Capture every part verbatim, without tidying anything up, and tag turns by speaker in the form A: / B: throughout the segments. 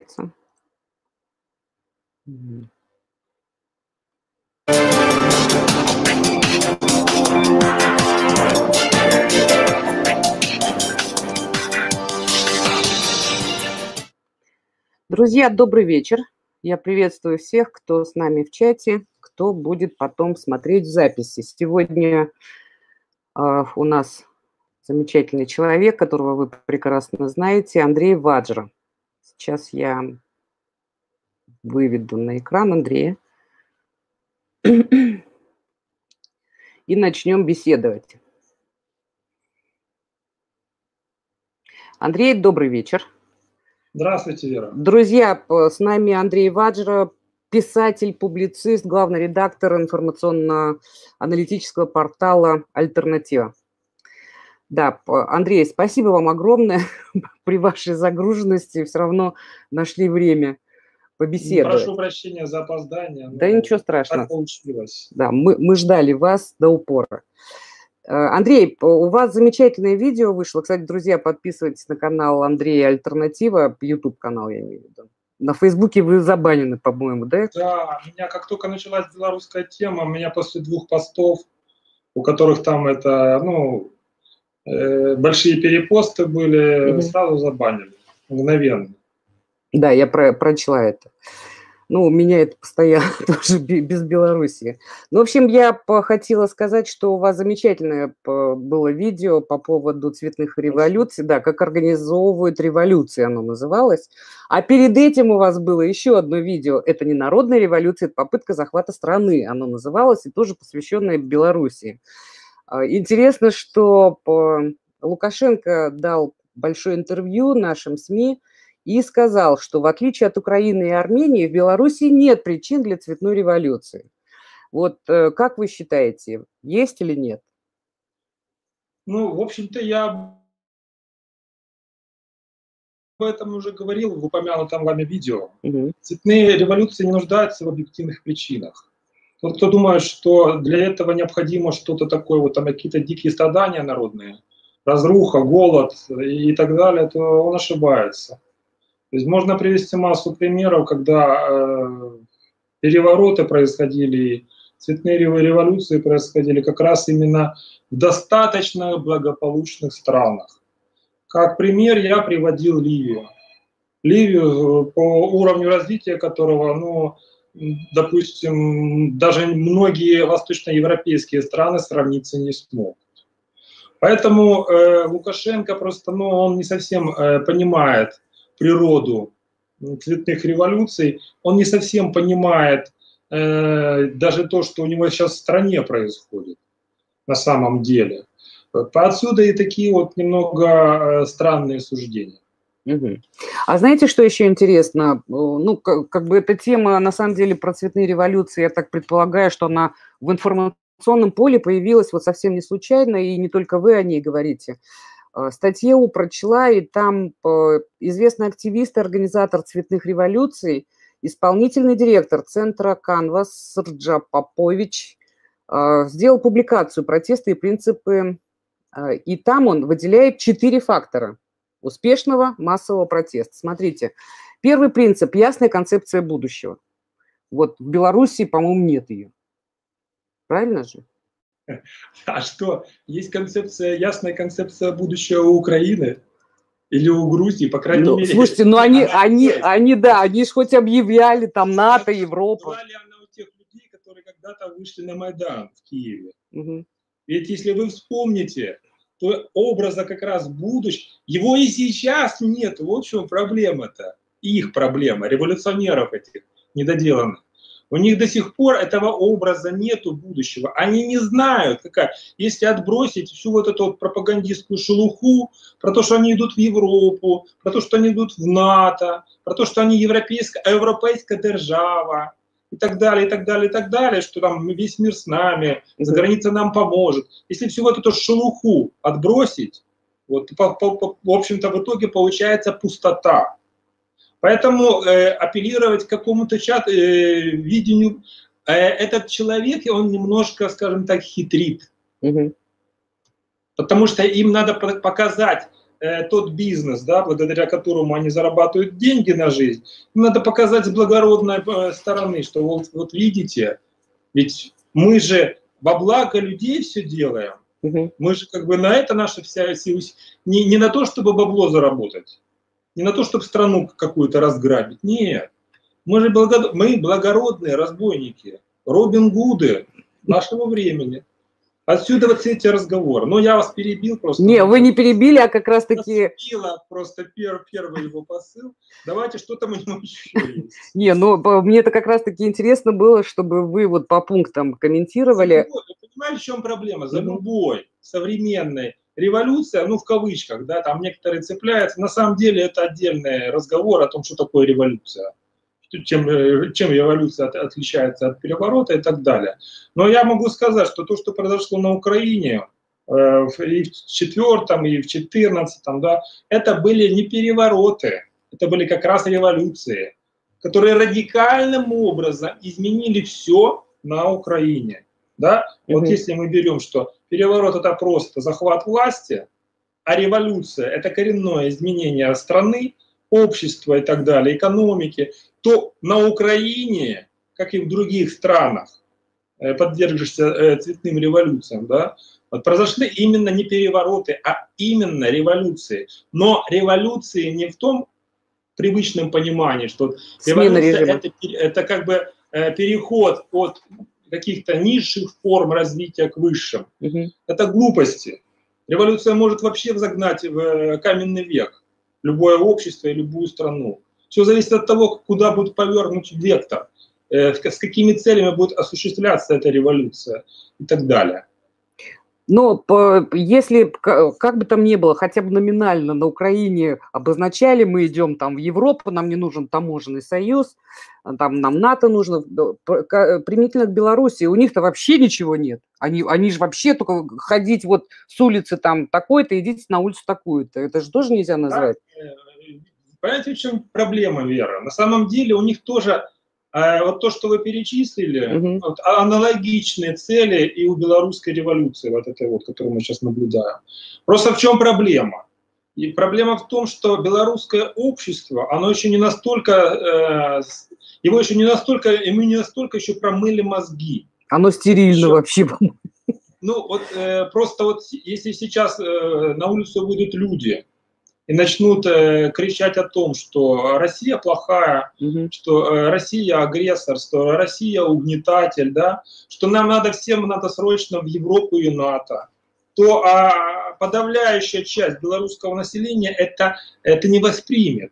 A: Мгм. Друзья, добрый вечер. Я приветствую всех, кто с нами в чате, кто будет потом смотреть в записи. Сегодня а, у нас замечательный человек, которого вы прекрасно знаете, Андрей Ваджра. Сейчас я выведу на экран Андрея и начнем беседовать. Андрей, добрый вечер.
B: Здравствуйте, Вера.
A: Друзья, п- с нами Андрей Ваджра, писатель, публицист, главный редактор информационно-аналитического портала «Альтернатива». Да, п- Андрей, спасибо вам огромное. При вашей загруженности все равно нашли время побеседовать.
B: Прошу прощения за опоздание,
A: Да
B: но
A: ничего страшного.
B: так получилось.
A: Да, мы, мы ждали вас до упора. Э, Андрей, п- у вас замечательное видео вышло. Кстати, друзья, подписывайтесь на канал Андрея Альтернатива, YouTube-канал, я имею в виду. На Фейсбуке вы забанены, по-моему, да?
B: Да, меня как только началась белорусская тема, меня после двух постов, у которых там это, ну, э, большие перепосты были,
A: Мгм.
B: сразу забанили, мгновенно.
A: Да, я про- прочла это. Ну, у меня это постоянно тоже бе- без Белоруссии. Ну, в общем, я по- хотела сказать, что у вас замечательное п- было видео по поводу цветных революций, да, как организовывают революции, оно называлось. А перед этим у вас было еще одно видео, это не народная революция, это попытка захвата страны, оно называлось, и тоже посвященное Белоруссии. А, Интересно, что по- Лукашенко дал большое интервью нашим СМИ и сказал, что в отличие от Украины и Армении в Беларуси нет причин для цветной революции. Вот э, как вы считаете, есть или нет?
B: Ну, в общем-то, я об этом уже говорил в упомянутом вами видео.
A: Мгм.
B: Цветные революции не нуждаются в объективных причинах. Тот, кто думает, что для этого необходимо что-то такое, вот там какие-то дикие страдания народные, разруха, голод и так далее, то он ошибается. То есть можно привести массу примеров, когда э, перевороты происходили, цветные революции происходили как раз именно в достаточно благополучных странах. Как пример я приводил Ливию. Ливию, по уровню развития которого, ну, допустим, даже многие восточноевропейские страны сравниться не смогут. Поэтому э, Лукашенко просто, ну, он не совсем э, понимает природу цветных революций, он не совсем понимает э, даже то, что у него сейчас в стране происходит на самом деле. Отсюда и такие вот немного э, странные суждения.
A: Мгм. А знаете, что еще интересно? Э, Ну, как, как бы эта тема, на самом деле, про цветные революции, я так предполагаю, что она в информационном поле появилась вот совсем не случайно, и не только вы о ней говорите. Э, Статью прочла, и там э, известный активист и организатор цветных революций, исполнительный директор центра «Канвас» Срджа Попович э, сделал публикацию «Протесты и принципы», э, и там он выделяет четыре фактора успешного массового протеста. Смотрите, первый принцип – ясная концепция будущего. Вот в Беларуси, по-моему, нет ее. Правильно же?
B: А что, есть концепция, ясная концепция будущего у Украины или у Грузии, по крайней
A: Ну,
B: мере,
A: слушайте, ну
B: нет,
A: они,
B: она
A: они,
B: есть.
A: они, да, они же хоть объявляли там НАТО, Европа.
B: Была ли она у тех людей, которые когда-то вышли на Майдан в Киеве?
A: Мгм.
B: Ведь если вы вспомните, то образа как раз будущего, его и сейчас нет. Вот в чем проблема-то. Их проблема, революционеров этих недоделанных. У них до сих пор этого образа нету будущего. Они не знают, какая. Если отбросить всю вот эту вот пропагандистскую шелуху про то, что они идут в Европу, про то, что они идут в НАТО, про то, что они европейская, европейская держава, и так далее, и так далее, и так далее, что там весь мир с нами, за границей нам поможет. Если всю вот эту шелуху отбросить, вот, по, по, по, в общем-то, в итоге получается пустота. Поэтому э, апеллировать к какому-то чат, э, видению, э, этот человек, он немножко, скажем так, хитрит.
A: Мгм.
B: Потому что им надо показать э, тот бизнес, да, благодаря которому они зарабатывают деньги на жизнь, надо показать с благородной стороны, что вот, вот видите, ведь мы же во благо людей все делаем. Угу. Мы же как бы на это наша вся сила, не, не на то, чтобы бабло заработать, не на то, чтобы страну какую-то разграбить, нет. Мы же благо, мы благородные разбойники, Робин Гуды нашего времени. Отсюда вот все эти разговоры. Но я вас перебил просто.
A: Не, вы не перебили, а как раз таки...
B: Просто первый, первый его посыл. Давайте, что там у него еще есть.
A: Не, ну мне это как раз таки интересно было, чтобы вы вот по пунктам комментировали.
B: Вы понимаете, в чем проблема? За любой современной революцией, ну в кавычках, да, там некоторые цепляются. На самом деле это отдельный разговор о том, что такое революция. Чем, чем революция от, отличается от переворота и так далее. Но я могу сказать, что то, что произошло на Украине э, и в четвертом, и в четырнадцатом, да, это были не перевороты, это были как раз революции, которые радикальным образом изменили все на Украине. Да? Mm-hmm. Вот если мы берем, что переворот – это просто захват власти, а революция – это коренное изменение страны, общества и так далее, экономики, то на Украине, как и в других странах, подвергшихся цветным революциям, да, вот произошли именно не перевороты, а именно революции. Но революции не в том привычном понимании, что революция это, это как бы переход от каких-то низших форм развития к высшим. Угу. Это глупости. Революция может вообще загнать в каменный век любое общество и любую страну. Все зависит от того, куда будет повернут вектор, э, с какими целями будет осуществляться эта революция и так далее.
A: Но по, если, как бы там ни было, хотя бы номинально на Украине обозначали, мы идем там в Европу, нам не нужен таможенный союз, там нам НАТО нужно, применительно к Беларуси, у них-то вообще ничего нет. Они, они же вообще только ходить вот с улицы там такой-то, идите на улицу такую-то. Это же тоже нельзя назвать.
B: Да. Понимаете, в чем проблема, Вера? На самом деле у них тоже, э, вот то, что вы перечислили, угу. вот, аналогичные цели и у белорусской революции, вот этой вот, которую мы сейчас наблюдаем. Просто в чем проблема? И проблема в том, что белорусское общество, оно еще не настолько, э, его еще не настолько, ему не настолько еще промыли мозги.
A: Оно стерильно еще, вообще.
B: Ну вот э, просто вот если сейчас э, на улицу выйдут люди, и начнут э, кричать о том, что Россия плохая, mm-hmm. что э, Россия агрессор, что Россия угнетатель, да, что нам надо всем надо срочно в Европу и НАТО, то а, подавляющая часть белорусского населения это, это не воспримет.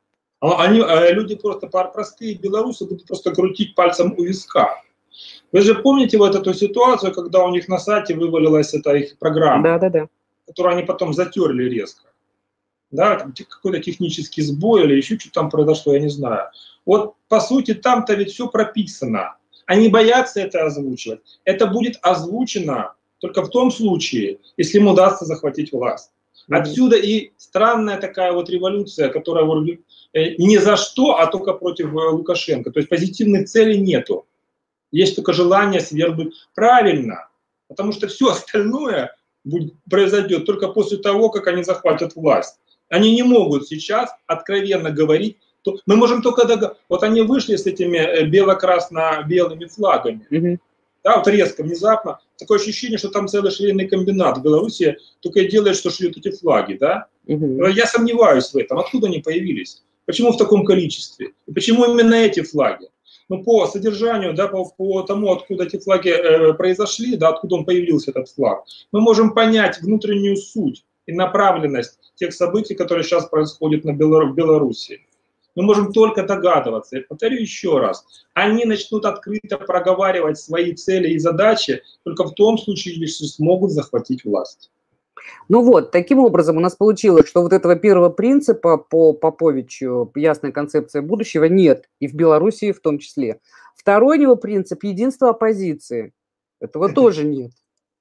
B: Они, люди просто, простые белорусы будут просто крутить пальцем у виска. Вы же помните вот эту ситуацию, когда у них на сайте вывалилась эта их программа,
A: да, да, да.
B: которую они потом затерли резко. Да, какой-то технический сбой или еще что-то там произошло, я не знаю. Вот по сути там-то ведь все прописано. Они боятся это озвучивать. Это будет озвучено только в том случае, если им удастся захватить власть. Mm-hmm. Отсюда и странная такая вот революция, которая не за что, а только против Лукашенко. То есть позитивных целей нету. Есть только желание свергнуть правильно. Потому что все остальное будет, произойдет только после того, как они захватят власть. Они не могут сейчас откровенно говорить. То мы можем только договориться. Вот они вышли с этими бело-красно-белыми флагами. Mm-hmm. Да, вот резко, внезапно. Такое ощущение, что там целый швейный комбинат в Беларуси только и делает, что шьют эти флаги. Да? Mm-hmm. Я сомневаюсь в этом. Откуда они появились? Почему в таком количестве? И почему именно эти флаги? Ну, по содержанию, да, по, по тому, откуда эти флаги э, произошли, да, откуда он появился, этот флаг, мы можем понять внутреннюю суть и направленность тех событий, которые сейчас происходят на Белор- в Беларуси. Мы можем только догадываться. Я повторю еще раз. Они начнут открыто проговаривать свои цели и задачи только в том случае, если смогут захватить власть.
A: Ну вот, таким образом у нас получилось, что вот этого первого принципа по Поповичу, ясная концепция будущего, нет. И в Белоруссии в том числе. Второй его принцип – единство оппозиции. Этого тоже нет.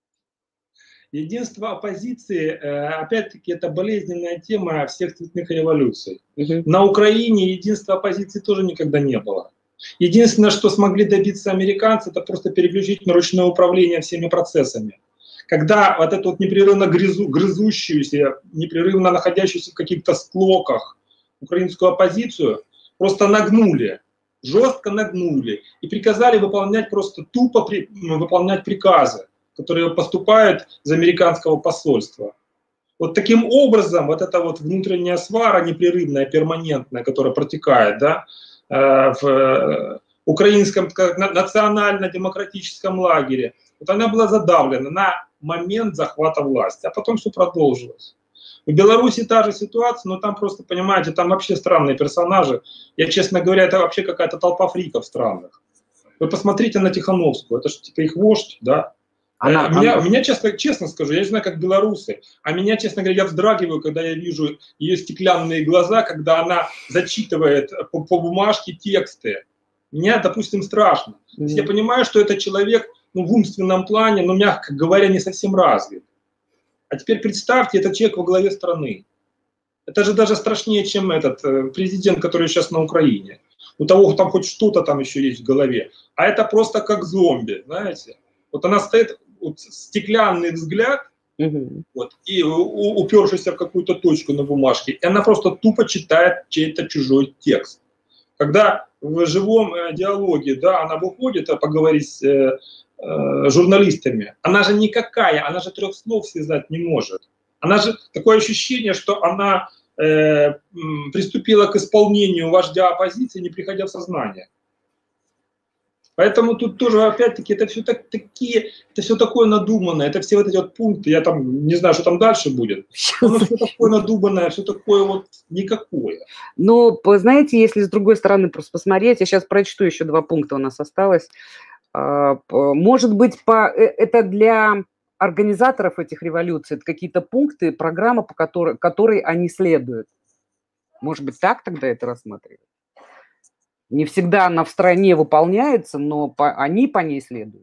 B: Единство оппозиции, опять-таки, это болезненная тема всех цветных революций. Угу. На Украине единства оппозиции тоже никогда не было. Единственное, что смогли добиться американцы, это просто переключить на ручное управление всеми процессами. когда вот эту вот непрерывно грызу, грызущуюся, непрерывно находящуюся в каких-то склоках украинскую оппозицию просто нагнули, жестко нагнули и приказали выполнять просто тупо при, выполнять приказы, которые поступают из американского посольства. Вот таким образом вот эта вот внутренняя свара непрерывная, перманентная, которая протекает, да, в украинском национально-демократическом лагере, вот она была задавлена на момент захвата власти, а потом все продолжилось. В Беларуси та же ситуация, но там просто, понимаете, там вообще странные персонажи. Я, честно говоря, это вообще какая-то толпа фриков странных. Вы посмотрите на Тихановскую, это же типа их вождь, да? Она, меня, она... меня честно, честно скажу, я не знаю, как белорусы, а меня, честно говоря, я вздрагиваю, когда я вижу ее стеклянные глаза, когда она зачитывает по, по бумажке тексты. Меня, допустим, страшно. Mm-hmm. То есть я понимаю, что это человек, ну, в умственном плане, но, мягко говоря, не совсем развит. А теперь представьте, это человек во главе страны. Это же даже страшнее, чем этот президент, который сейчас на Украине. У того там хоть что-то там еще есть в голове. А это просто как зомби, знаете. Вот она стоит, вот, стеклянный взгляд, угу. вот, и у, упершийся в какую-то точку на бумажке, и она просто тупо читает чей-то чужой текст. Когда в живом э, диалоге, да, она выходит а поговорить с э, э, журналистами, она же никакая, она же трех слов связать не может. Она же, такое ощущение, что она э, приступила к исполнению вождя оппозиции, не приходя в сознание. Поэтому тут тоже, опять-таки, это все так, такие, это все такое надуманное, это все вот эти вот пункты, я там не знаю, что там дальше будет, но все такое надуманное, все такое вот никакое.
A: Ну, знаете, если с другой стороны просто посмотреть, я сейчас прочту еще два пункта у нас осталось. Может быть, по, это для организаторов этих революций, это какие-то пункты, программа, по которой, которой они следуют. Может быть, так тогда это рассматривать? Не всегда она в стране выполняется, но по, они по ней следуют.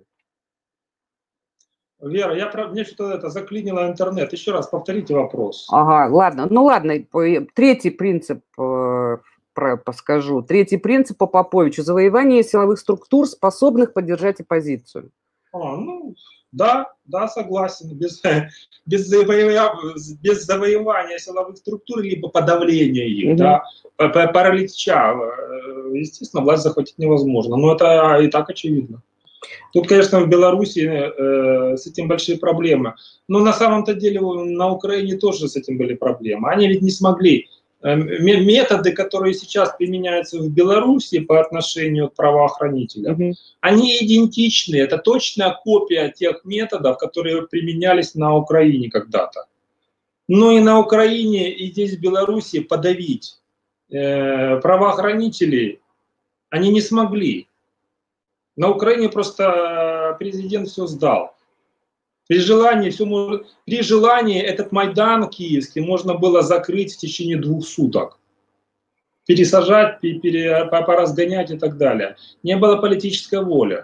B: Вера, я, мне что-то это заклинило интернет. Еще раз повторите вопрос.
A: Ага, ладно. Ну ладно, третий принцип э, про, скажу. Третий принцип по Поповичу. Завоевание силовых структур, способных поддержать оппозицию.
B: А, ну, да, да, согласен. Без, без, завоевания, без завоевания силовых структур, либо подавления их, угу. да, паралича, естественно, власть захватить невозможно. Но это и так очевидно. Тут, конечно, в Беларуси э, с этим большие проблемы. Но на самом-то деле на Украине тоже с этим были проблемы. Они ведь не смогли. Э, методы, которые сейчас применяются в Беларуси по отношению к правоохранителям, mm-hmm. они идентичны. Это точная копия тех методов, которые применялись на Украине когда-то. Но и на Украине, и здесь в Беларуси подавить э, правоохранителей они не смогли. На Украине просто президент все сдал. При желании, все может, при желании этот Майдан киевский можно было закрыть в течение двух суток. Пересажать, пере, поразгонять и так далее. Не было политической воли.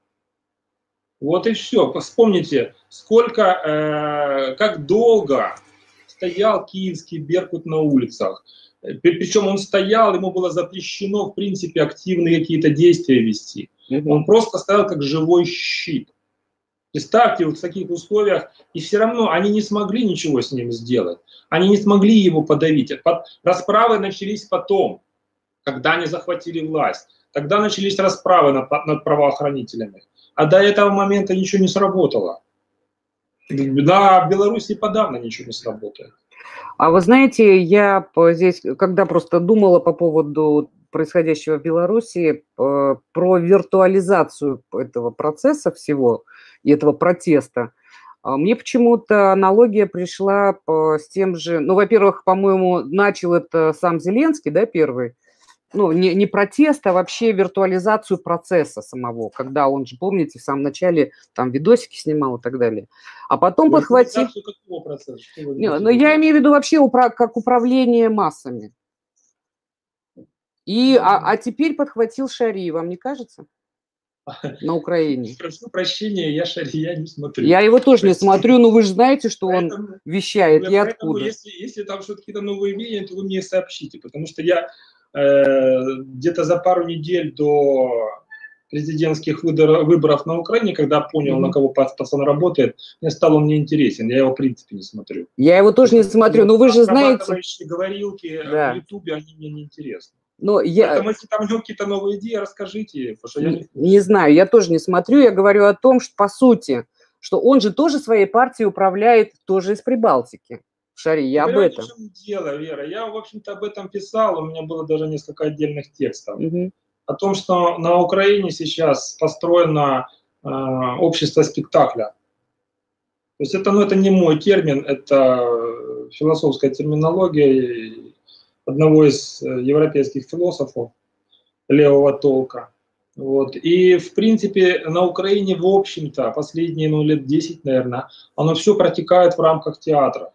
B: Вот и все. Вспомните, сколько, э, как долго стоял киевский Беркут на улицах. Причем он стоял, ему было запрещено, в принципе, активные какие-то действия вести. Он просто стоял как живой щит. Представьте, вот в таких условиях, и все равно они не смогли ничего с ним сделать. Они не смогли его подавить. Расправы начались потом, когда они захватили власть. Тогда начались расправы над, над правоохранителями. А до этого момента ничего не сработало. Да, в Беларуси подавно ничего не сработает.
A: А вы знаете, я здесь, когда просто думала по поводу происходящего в Беларуси, про виртуализацию этого процесса всего и этого протеста, мне почему-то аналогия пришла с тем же, ну, во-первых, по-моему, начал это сам Зеленский, да, первый, ну, не, не протест, а вообще виртуализацию процесса самого, когда он же, помните, в самом начале там видосики снимал и так далее. А потом подхватил...
B: Какого процесса?
A: Не, ну, я имею в виду вообще упра... как управление массами. И, а, а теперь подхватил Шарий, вам не кажется? На Украине.
B: Прошу прощения, я Шария не смотрю.
A: Я его тоже не смотрю, но вы же знаете, что поэтому, он вещает. И откуда?
B: Если, если там что-то какие-то новые видео, то вы мне сообщите, потому что я э, где-то за пару недель до президентских выборов на Украине, когда понял, mm-hmm. на кого пацан работает, мне стал он неинтересен, я его в принципе не смотрю.
A: Я его тоже не смотрю, но вы же знаете...
B: говорилки да. в Ютубе, они мне не интересны.
A: Но я...
B: Поэтому, если там какие-то новые идеи, расскажите. Потому что я не...
A: не знаю, я тоже не смотрю, я говорю о том, что по сути, что он же тоже своей партией управляет тоже из Прибалтики. Шари, я об этом.
B: В чем дело, Вера? Я, в общем-то, об этом писал, у меня было даже несколько отдельных текстов. Mm-hmm. О том, что на Украине сейчас построено э, общество спектакля. То есть это, ну, это не мой термин, это философская терминология одного из европейских философов левого толка. Вот. И, в принципе, на Украине, в общем-то, последние ну, лет десять, наверное, оно все протекает в рамках театра.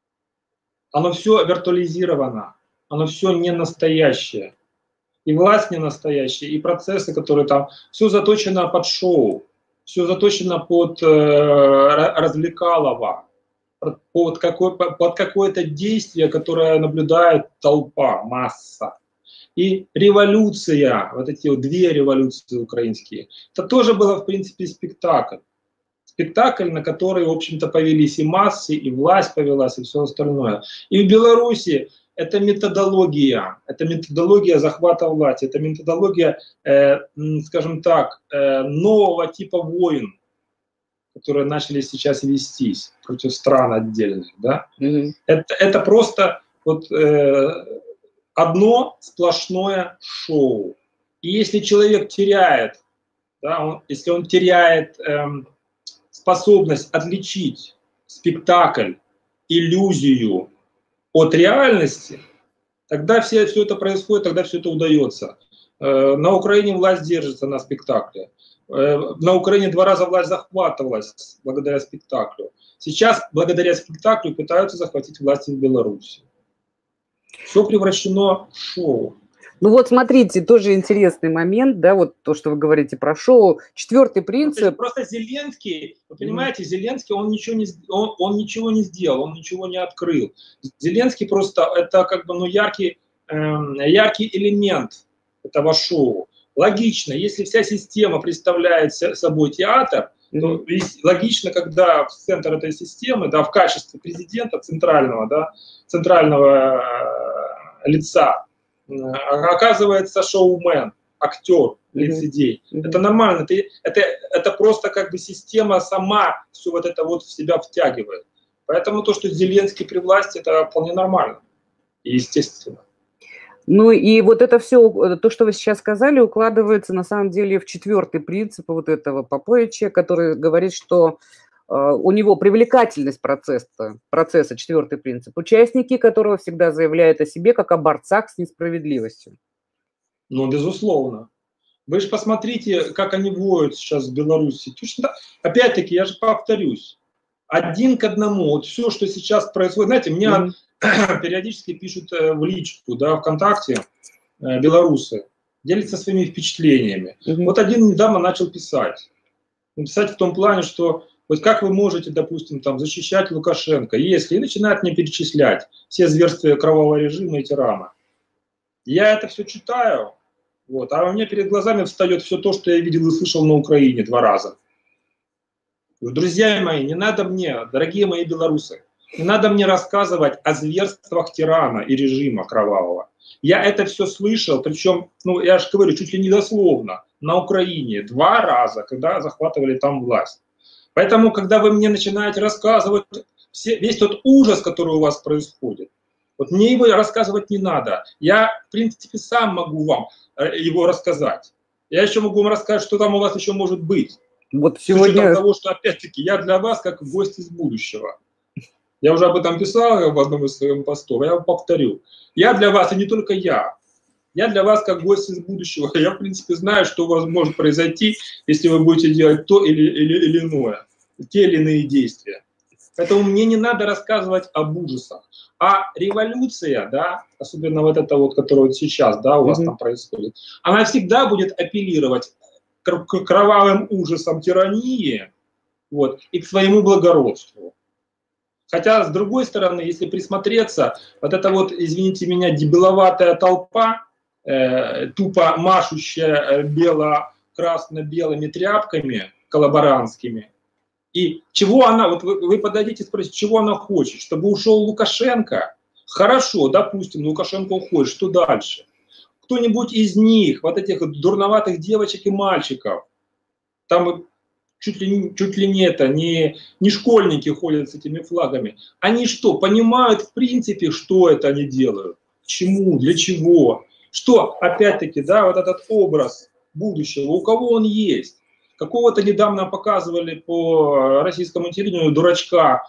B: Оно все виртуализировано, оно все не настоящее. И власть не настоящая, и процессы, которые там, все заточено под шоу, все заточено под э, развлекалово, под, какой, под какое-то действие, которое наблюдает толпа, масса. И революция, вот эти вот две революции украинские, это тоже было, в принципе, спектакль. Спектакль, на который, в общем-то, повелись и массы, и власть повелась, и все остальное. И в Беларуси это методология, это методология захвата власти, это методология, э, скажем так, э, нового типа войн, которые начали сейчас вестись против стран отдельных. Да? Mm-hmm. это, это просто вот, э, одно сплошное шоу. И если человек теряет, да, он, если он теряет э, способность отличить спектакль, иллюзию от реальности, тогда все, все это происходит, тогда все это удается. Э, на Украине власть держится на спектакле. Э, на Украине два раза власть захватывалась благодаря спектаклю. Сейчас благодаря спектаклю пытаются захватить власть в Беларуси. Все превращено в шоу.
A: Ну вот смотрите, тоже интересный момент, да, вот то, что вы говорите про шоу. Четвертый принцип.
B: Просто Зеленский, вы понимаете, Зеленский, он ничего не, он, он ничего не сделал, он ничего не открыл. Зеленский просто это как бы ну, яркий, э, яркий элемент этого шоу. Логично, если вся система представляет собой театр, то логично, когда в центр этой системы, да, в качестве президента центрального, да, центрального э, лица, оказывается шоумен, актер, лицедей. Mm-hmm. Это нормально, это, это, это просто как бы система сама все вот это вот в себя втягивает. Поэтому то, что Зеленский при власти, это вполне нормально и естественно.
A: Ну и вот это все, то, что вы сейчас сказали, укладывается на самом деле в четвертый принцип вот этого Поповича, который говорит, что э, у него привлекательность процесса, процесса, четвертый принцип, участники которого всегда заявляют о себе как о борцах с несправедливостью.
B: Ну, безусловно. Вы же посмотрите, как они воют сейчас в Беларуси. Точно, опять-таки, я же повторюсь, один к одному. Вот все, что сейчас происходит, знаете, мне mm-hmm. периодически пишут в личку, да, ВКонтакте, белорусы, делятся своими впечатлениями. Mm-hmm. Вот один недавно начал писать. Писать в том плане, что вот как вы можете, допустим, там, защищать Лукашенко, если и начинает мне перечислять все зверства кровавого режима и тирана. Я это все читаю, вот, а у меня перед глазами встает все то, что я видел и слышал на Украине два раза. Друзья мои, не надо мне, дорогие мои белорусы, не надо мне рассказывать о зверствах тирана и режима кровавого. Я это все слышал, причем, ну, я же говорю, чуть ли не дословно, на Украине два раза, когда захватывали там власть. Поэтому, когда вы мне начинаете рассказывать все, весь тот ужас, который у вас происходит, вот мне его рассказывать не надо. Я, в принципе, сам могу вам его рассказать. Я еще могу вам рассказать, что там у вас еще может быть.
A: Вот сегодня... С учетом
B: того, что, опять-таки, я для вас как гость из будущего. Я уже об этом писал в одном из своих постов, я повторю. Я для вас, и не только я. Я для вас как гость из будущего. Я, в принципе, знаю, что у вас может произойти, если вы будете делать то или, или, или иное. Те или иные действия. Поэтому мне не надо рассказывать об ужасах. А революция, да, особенно вот эта вот, которая вот сейчас, да, у вас mm-hmm. там происходит, она всегда будет апеллировать к кровавым ужасам тирании, вот, и к своему благородству. Хотя, с другой стороны, если присмотреться, вот эта вот, извините меня, дебиловатая толпа, э, тупо машущая бело красно-белыми тряпками коллаборантскими. И чего она, вот вы, вы подойдите и спросите, чего она хочет? Чтобы ушел Лукашенко? Хорошо, допустим, Лукашенко уходит, что дальше? Кто-нибудь из них, вот этих дурноватых девочек и мальчиков, там чуть ли, чуть ли не это, не, не школьники ходят с этими флагами, они что, понимают в принципе, что это они делают? К чему, для чего? Что, опять-таки, да, вот этот образ будущего, у кого он есть? Какого-то недавно показывали по российскому телевидению дурачка,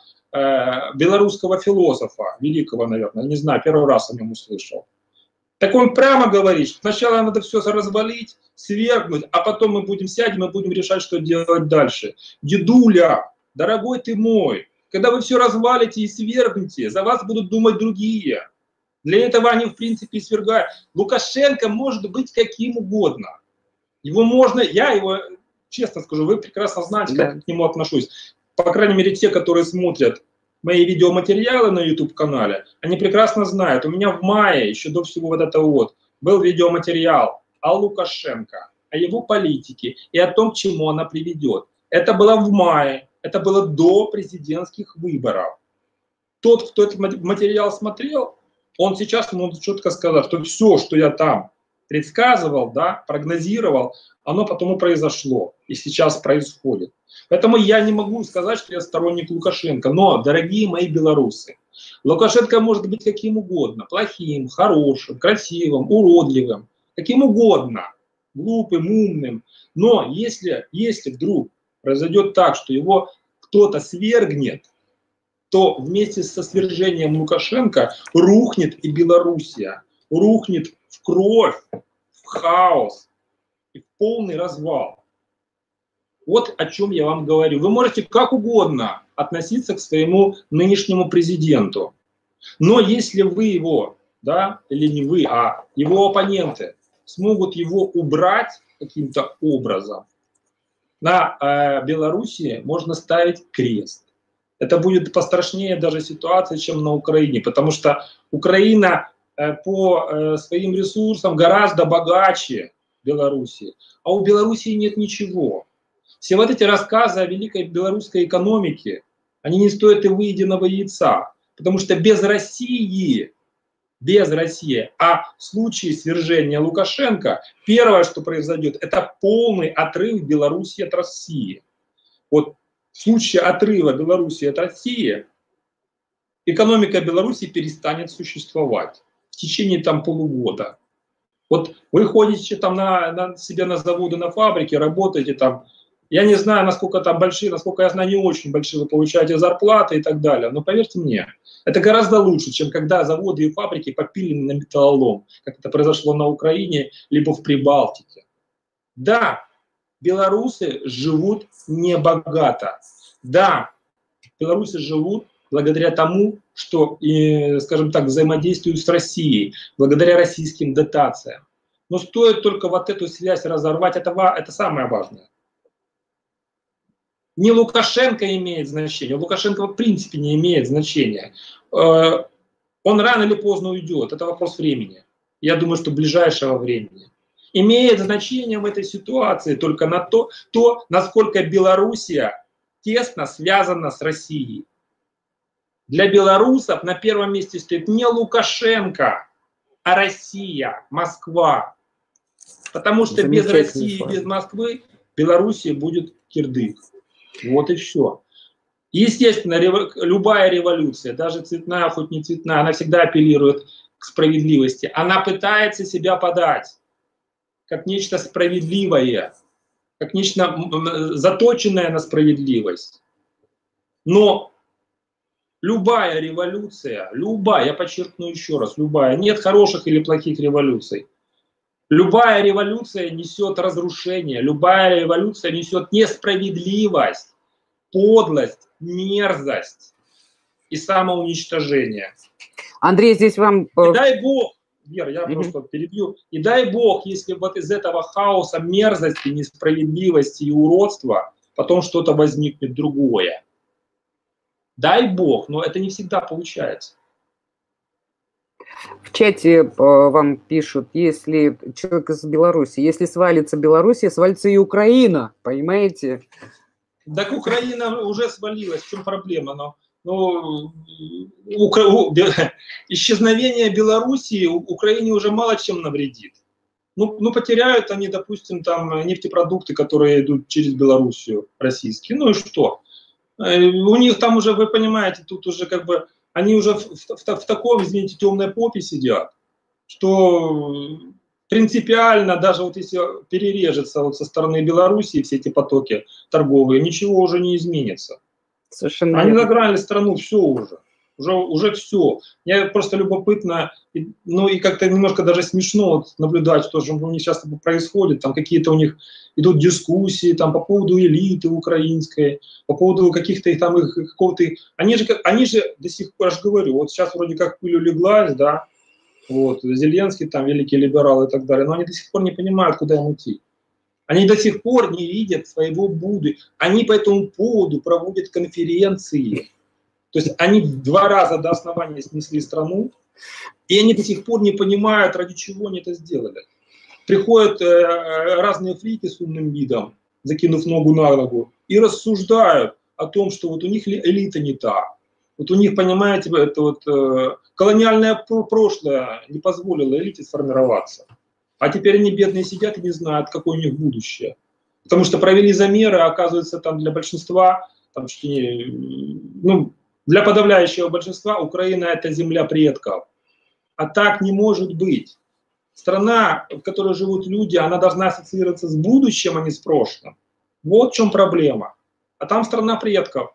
B: э, белорусского философа, великого, наверное, не знаю, первый раз о нем услышал. Так он прямо говорит, что сначала надо все развалить, свергнуть, а потом мы будем сядем и будем решать, что делать дальше. Дедуля, дорогой ты мой, когда вы все развалите и свергнете, за вас будут думать другие. Для этого они, в принципе, и свергают. Лукашенко может быть каким угодно. Его можно, я его... Честно скажу, вы прекрасно знаете, как я к нему отношусь. По крайней мере, те, которые смотрят мои видеоматериалы на YouTube-канале, они прекрасно знают. У меня в мае, еще до всего вот этого вот, был видеоматериал о Лукашенко, о его политике и о том, к чему она приведет. Это было в мае, это было до президентских выборов. Тот, кто этот материал смотрел, он сейчас может четко сказать, что все, что я там предсказывал, да, прогнозировал, оно потом и произошло, и сейчас происходит. Поэтому я не могу сказать, что я сторонник Лукашенко. Но, дорогие мои белорусы, Лукашенко может быть каким угодно. Плохим, хорошим, красивым, уродливым. Каким угодно. Глупым, умным. Но если, если вдруг произойдет так, что его кто-то свергнет, то вместе со свержением Лукашенко рухнет и Белоруссия. Рухнет в кровь, в хаос и в полный развал. Вот о чем я вам говорю. Вы можете как угодно относиться к своему нынешнему президенту. Но если вы его, да, или не вы, а его оппоненты смогут его убрать каким-то образом, на э, Белоруссии можно ставить крест. Это будет пострашнее даже ситуация, чем на Украине. Потому что Украина э, по э, своим ресурсам гораздо богаче Белоруссии. А у Белоруссии нет ничего. Все вот эти рассказы о великой белорусской экономике, они не стоят и выеденного яйца. Потому что без России, без России, а в случае свержения Лукашенко, первое, что произойдет, это полный отрыв Беларуси от России. Вот в случае отрыва Беларуси от России, экономика Беларуси перестанет существовать в течение там полугода. Вот вы ходите там на, на себе на заводы, на фабрики, работаете там. Я не знаю, насколько там большие, насколько я знаю, не очень большие вы получаете зарплаты и так далее. Но поверьте мне, это гораздо лучше, чем когда заводы и фабрики попилены на металлолом, как это произошло на Украине, либо в Прибалтике. Да, белорусы живут небогато. Да, белорусы живут благодаря тому, что, скажем так, взаимодействуют с Россией, благодаря российским дотациям. Но стоит только вот эту связь разорвать, это, это самое важное. Не Лукашенко имеет значение, Лукашенко в принципе не имеет значения. Он рано или поздно уйдет, это вопрос времени. Я думаю, что ближайшего времени. Имеет значение в этой ситуации только на то, то, насколько Белоруссия тесно связана с Россией. Для белорусов на первом месте стоит не Лукашенко, а Россия, Москва. Потому что без России, без Москвы Белоруссия будет кирдык. Вот и все. Естественно, рев... любая революция, даже цветная, хоть не цветная, она всегда апеллирует к справедливости. Она пытается себя подать как нечто справедливое, как нечто заточенное на справедливость. Но любая революция, любая, я подчеркну еще раз, любая, нет хороших или плохих революций. Любая революция несет разрушение, любая революция несет несправедливость, подлость, мерзость и самоуничтожение.
A: Андрей, здесь вам...
B: И дай Бог, Вера, я mm-hmm. просто перебью, и дай Бог, если вот из этого хаоса мерзости, несправедливости и уродства потом что-то возникнет другое. Дай Бог, но это не всегда получается.
A: В чате э, вам пишут, если человек из Беларуси, если свалится Белоруссия, свалится и Украина, понимаете?
B: Так Украина уже свалилась, в чем проблема? Но, но Укра... исчезновение Белоруссии Украине уже мало чем навредит. Ну, ну, потеряют они, допустим, там нефтепродукты, которые идут через Белоруссию, российские. Ну и что? У них там уже, вы понимаете, тут уже как бы, они уже в, в, в таком, извините, темной попе сидят, что принципиально, даже вот если перережется вот со стороны Белоруссии все эти потоки торговые, ничего уже не изменится.
A: Совершенно
B: Они
A: верно.
B: заграли страну, все уже. Уже, уже все. Мне просто любопытно, ну и как-то немножко даже смешно вот наблюдать, что же у них сейчас происходит. Там какие-то у них идут дискуссии там, по поводу элиты украинской, по поводу каких-то там их какого-то... Они же, они же до сих пор, я же говорю, вот сейчас вроде как пыль улеглась, да, вот, Зеленский там великий либерал и так далее, но они до сих пор не понимают, куда им идти. Они до сих пор не видят своего будущего. Они по этому поводу проводят конференции. То есть они два раза до основания снесли страну, и они до сих пор не понимают, ради чего они это сделали. Приходят э, разные фрики с умным видом, закинув ногу на ногу, и рассуждают о том, что вот у них элита не та. Вот у них, понимаете, это вот э, колониальное прошлое не позволило элите сформироваться. А теперь они бедные сидят и не знают, какое у них будущее. Потому что провели замеры, а оказывается, там для большинства, там, ну, для подавляющего большинства Украина – это земля предков. А так не может быть. Страна, в которой живут люди, она должна ассоциироваться с будущим, а не с прошлым. Вот в чем проблема. А там страна предков.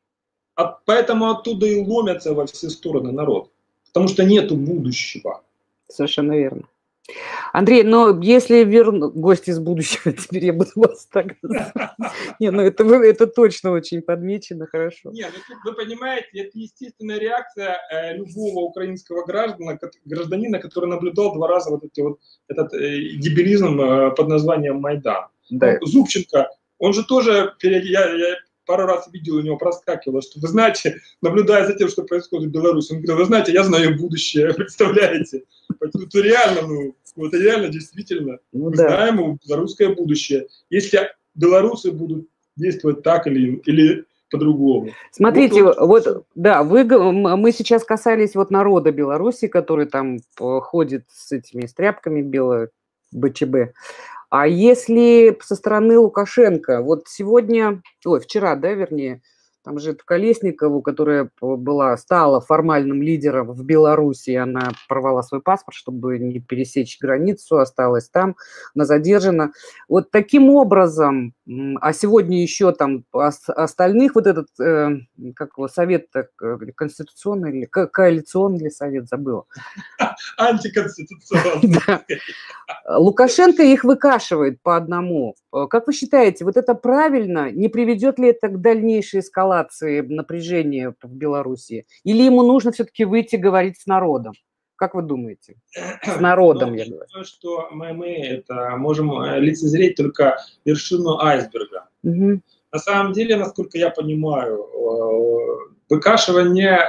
B: А поэтому оттуда и ломятся во все стороны народ. Потому что нету будущего.
A: Совершенно верно. Андрей, но если верну гость из будущего, теперь я буду вас так называть. Не, ну это, это точно очень подмечено, хорошо.
B: Не, ну вы понимаете, это естественная реакция э, любого украинского гражданина, гражданина, который наблюдал два раза вот, эти вот этот э, дебилизм э, под названием Майдан. Да. Ну, Зубченко, он же тоже, я, я пару раз видел, у него проскакивало, что вы знаете, наблюдая за тем, что происходит в Беларуси, он говорит, вы знаете, я знаю будущее, представляете? Это реально, ну, это реально, действительно, ну, мы да. знаем белорусское будущее. Если белорусы будут действовать так или, или по-другому.
A: Смотрите, вот, вот, вот да, вы, мы сейчас касались вот народа Беларуси, который там ходит с этими стряпками бело БЧБ. А если со стороны Лукашенко, вот сегодня, ой, вчера, да, вернее, там же Колесникову, которая была, стала формальным лидером в Беларуси, она порвала свой паспорт, чтобы не пересечь границу, осталась там, она задержана. Вот таким образом, а сегодня еще там остальных, вот этот, как его, совет конституционный или коалиционный совет, забыла.
B: Антиконституционный.
A: Лукашенко их выкашивает по одному. Как вы считаете, вот это правильно? Не приведет ли это к дальнейшей эскалации напряжения в Беларуси? Или ему нужно все-таки выйти говорить с народом? Как вы думаете? С народом,
B: ну,
A: я говорю.
B: Думаю, что мы, мы это можем лицезреть только вершину айсберга. Угу. На самом деле, насколько я понимаю, выкашивание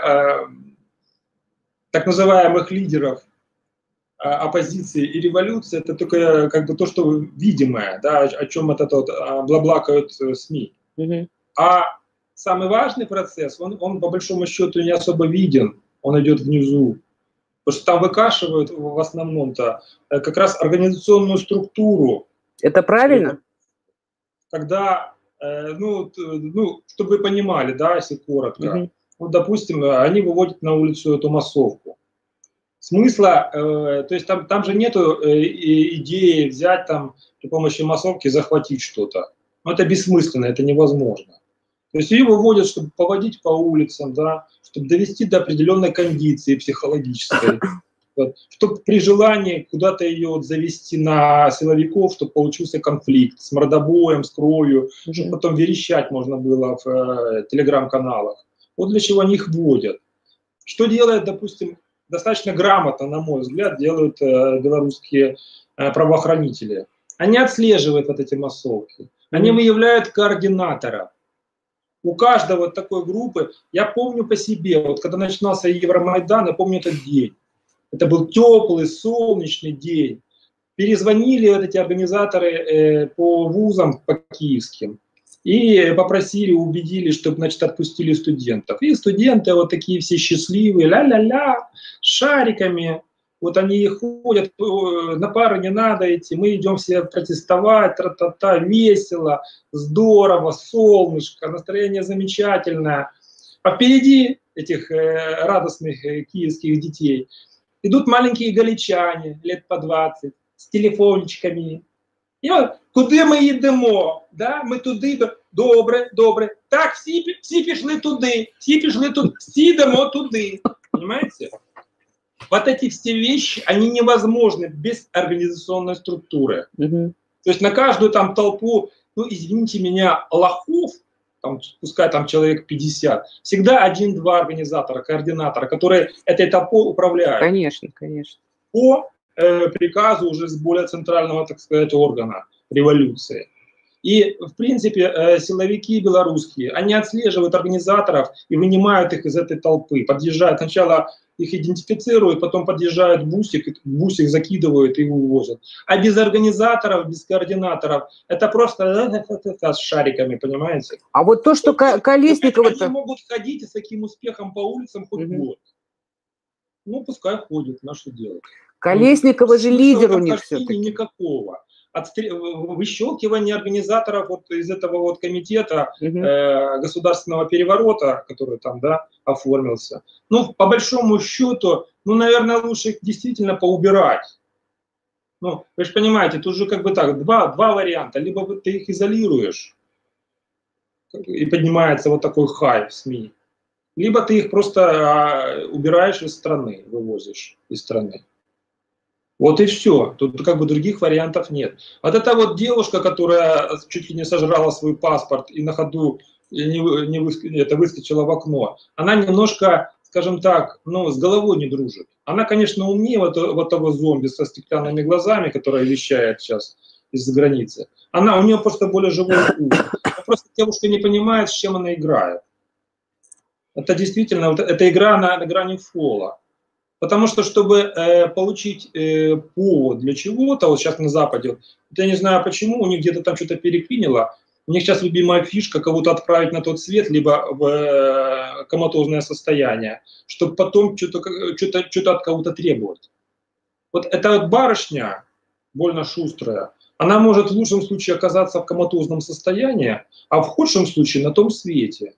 B: так называемых лидеров оппозиции и революции — это только как бы то, что видимое, да, о чем это вот блаблакают СМИ. Угу. А самый важный процесс, он, он по большому счету не особо виден, он идет внизу. Потому что там выкашивают в основном-то как раз организационную структуру.
A: Это правильно?
B: Когда, ну, ну чтобы вы понимали, да, если коротко, угу. вот, допустим, они выводят на улицу эту массовку. Смысла, э, то есть там, там же нету э, идеи взять там при помощи массовки захватить что-то. Но это бессмысленно, это невозможно. То есть ее выводят, чтобы поводить по улицам, да, чтобы довести до определенной кондиции психологической, вот, чтобы при желании куда-то ее вот завести на силовиков, чтобы получился конфликт с мордобоем, с кровью, mm-hmm. чтобы потом верещать можно было в э, телеграм-каналах. Вот для чего они их вводят. Что делает, допустим, достаточно грамотно, на мой взгляд, делают э, белорусские э, правоохранители. Они отслеживают вот эти массовки. Они выявляют координатора. У каждого вот такой группы, я помню по себе, вот когда начинался Евромайдан, я помню этот день. Это был теплый, солнечный день. Перезвонили вот эти организаторы э, по вузам, по киевским, и попросили, убедили, чтобы, значит, отпустили студентов. И студенты вот такие все счастливые, ля-ля-ля, с шариками. Вот они ходят, на пары не надо идти, мы идем все протестовать, тра-та-та, весело, здорово, солнышко, настроение замечательное. А впереди этих э, радостных э, киевских детей идут маленькие галичане, лет по двадцать, с телефончиками. І от, куди ми їдемо? Да? Ми туди, добре, добре. Так, всі, всі пішли туди, всі пішли туди, всі йдемо туди. Понимаете? Вот эти все вещи, они невозможны без организационной структуры. Mm-hmm. То есть на каждую там толпу, ну, извините меня, лохов, там, пускай там человек пятьдесят, всегда один-два организатора, координатора, которые этой толпой управляют.
A: Конечно, конечно.
B: По э, приказу уже с более центрального, так сказать, органа революции. И, в принципе, э, силовики белорусские, они отслеживают организаторов и вынимают их из этой толпы. Подъезжают, сначала их идентифицируют, потом подъезжают бусик, бусик закидывают и увозят. А без организаторов, без координаторов, это просто с шариками, понимаете?
A: А вот то, что Колесников...
B: Они могут ходить и с таким успехом по улицам хоть mm-hmm. год. Ну, пускай ходят, на что делать.
A: Колесникова же лидер у них все-таки.
B: Никакого. Отстрел... Выщелкивание организаторов вот из этого вот комитета угу. э, государственного переворота, который там, да, оформился. Ну, по большому счету, ну, наверное, лучше их действительно поубирать. Ну, вы же понимаете, тут же как бы так, два, два варианта. Либо ты их изолируешь, и поднимается вот такой хайп в СМИ, либо ты их просто а, убираешь из страны, вывозишь из страны. Вот и все. Тут как бы других вариантов нет. Вот эта вот девушка, которая чуть ли не сожрала свой паспорт и на ходу не, не выск... это выскочила в окно, она немножко, скажем так, ну, с головой не дружит. Она, конечно, умнее вот, вот того зомби со стеклянными глазами, которая вещает сейчас из-за границы. Она, у нее просто более живой ум. Просто девушка не понимает, с чем она играет. Это действительно, вот, это игра на, на грани фола. Потому что, чтобы э, получить э, повод для чего-то, вот сейчас на Западе, вот, я не знаю почему, у них где-то там что-то переклинило, у них сейчас любимая фишка кого-то отправить на тот свет, либо в э, коматозное состояние, чтобы потом что-то что-то, что-то от кого-то требовать. Вот эта вот барышня, больно шустрая, она может в лучшем случае оказаться в коматозном состоянии, а в худшем случае на том свете.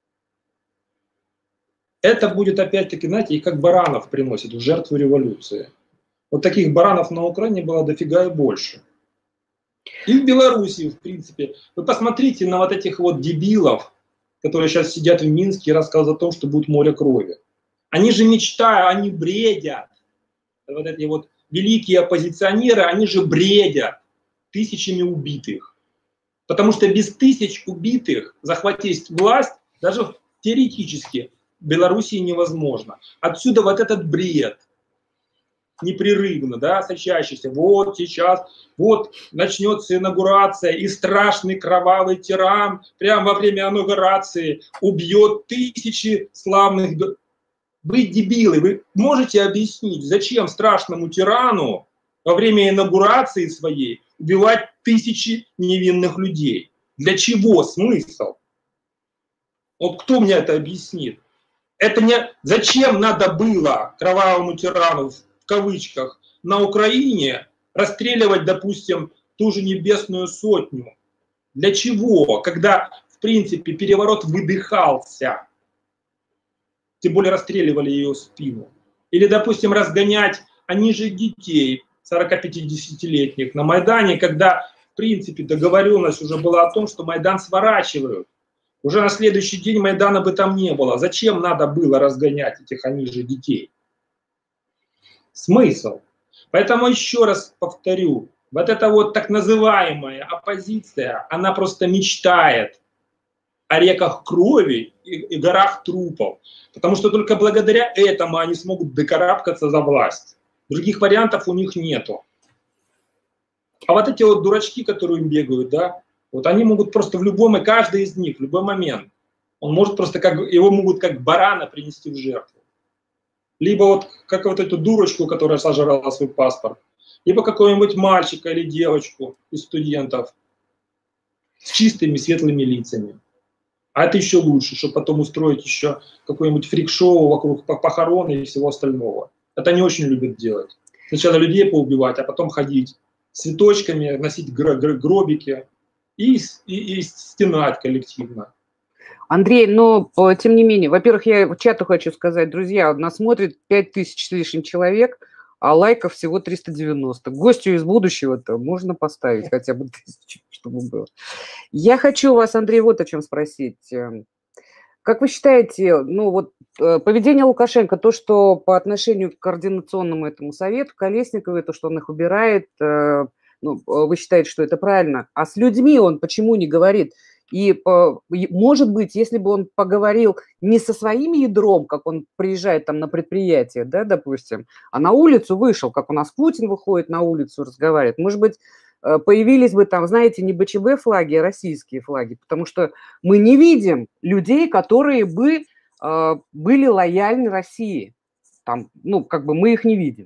B: Это будет опять-таки, знаете, их как баранов приносит в жертву революции. Вот таких баранов на Украине было дофига и больше. И в Белоруссии, в принципе. Вы посмотрите на вот этих вот дебилов, которые сейчас сидят в Минске и рассказывают о том, что будет море крови. Они же мечтают, они бредят. Вот эти вот великие оппозиционеры, они же бредят тысячами убитых. Потому что без тысяч убитых захватить власть даже теоретически в Белоруссии невозможно. Отсюда вот этот бред непрерывно, да, сочащийся. Вот сейчас, вот начнется инаугурация, и страшный кровавый тиран прямо во время инаугурации убьет тысячи славных... Вы дебилы, вы можете объяснить, зачем страшному тирану во время инаугурации своей убивать тысячи невинных людей? Для чего смысл? Вот кто мне это объяснит? Это не зачем надо было кровавому тирану, в кавычках, на Украине расстреливать, допустим, ту же Небесную Сотню? Для чего? Когда, в принципе, переворот выдыхался, тем более расстреливали ее в спину. Или, допустим, разгонять, они же детей сорок-пятидесятилетних на Майдане, когда, в принципе, договоренность уже была о том, что Майдан сворачивают. Уже на следующий день Майдана бы там не было. Зачем надо было разгонять этих они же детей? Смысл. Поэтому еще раз повторю, вот эта вот так называемая оппозиция, она просто мечтает о реках крови и, и горах трупов. Потому что только благодаря этому они смогут докарабкаться за власть. Других вариантов у них нету. А вот эти вот дурачки, которые им бегают, да, вот они могут просто в любом, и каждый из них, в любой момент, он может просто как, его могут как барана принести в жертву. либо вот как вот эту дурочку, которая сожрала свой паспорт, либо какого-нибудь мальчика или девочку из студентов с чистыми светлыми лицами. А это еще лучше, чтобы потом устроить еще какое-нибудь фрик-шоу вокруг похорон и всего остального. Это они очень любят делать. Сначала людей поубивать, а потом ходить с цветочками, носить гробики и, и, и стенать коллективно.
A: Андрей, но тем не менее, во-первых, я в чату хочу сказать, друзья, нас смотрит пять тысяч с лишним человек, а лайков всего триста девяносто. Гостю из будущего-то можно поставить хотя бы тысячу, чтобы было. Я хочу вас, Андрей, вот о чем спросить. Как вы считаете, ну вот поведение Лукашенко, то, что по отношению к координационному этому совету, Колесниковой, то, что он их убирает, ну, вы считаете, что это правильно? А с людьми он почему не говорит? И, может быть, если бы он поговорил не со своим ядром, как он приезжает там на предприятие, да, допустим, а на улицу вышел, как у нас Путин выходит на улицу, разговаривает, может быть, появились бы там, знаете, не бэ че бэ флаги, а российские флаги, потому что мы не видим людей, которые бы э, были лояльны России. Там, ну, как бы мы их не видим.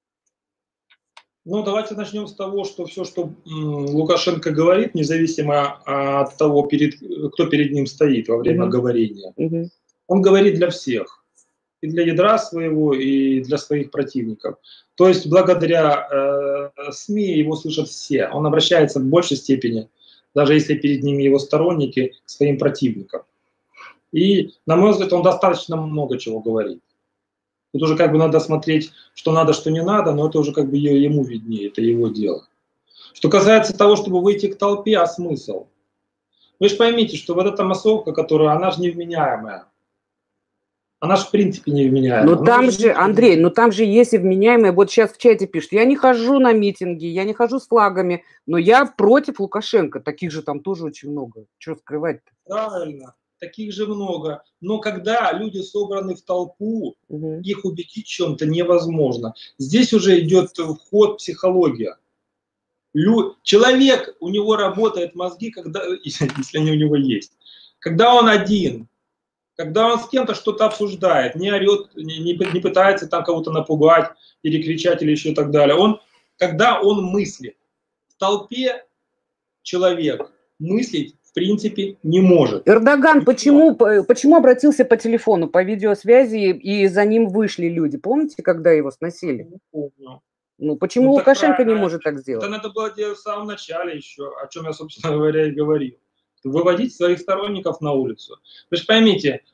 B: Ну, давайте начнем с того, что все, что Лукашенко говорит, независимо от того, перед, кто перед ним стоит во время uh-huh. говорения, uh-huh. он говорит для всех. И для ядра своего, и для своих противников. То есть благодаря э, СМИ его слышат все. Он обращается в большей степени, даже если перед ними его сторонники, к своим противникам. И, на мой взгляд, он достаточно много чего говорит. Тут уже как бы надо смотреть, что надо, что не надо, но это уже как бы ему виднее, это его дело. Что касается того, чтобы выйти к толпе, а смысл? Вы же поймите, что вот эта массовка, которая, она же невменяемая. Она же в принципе невменяемая.
A: Ну там же, Андрей, ну там же есть и вменяемые. Вот сейчас в чате пишут, я не хожу на митинги, я не хожу с флагами, но я против Лукашенко. Таких же там тоже очень много. Что скрывать-то?
B: Правильно, таких же много. Но когда люди собраны в толпу, угу. их убедить в чем-то невозможно. Здесь уже идет в ход психология. Лю... Человек, у него работают мозги, когда, если они у него есть. Когда он один, когда он с кем-то что-то обсуждает, не орет, не, не, не пытается там кого-то напугать или кричать или еще и так далее. Он, когда он мыслит, в толпе человек мыслить в принципе не может.
A: Эрдоган почему, почему обратился по телефону, по видеосвязи, и за ним вышли люди? Помните, когда его сносили?
B: Не помню.
A: Ну почему ну, Лукашенко не может так сделать?
B: Это надо было делать в самом начале еще, о чем я, собственно говоря, и говорил. Выводить своих сторонников на улицу. Вы же поймите,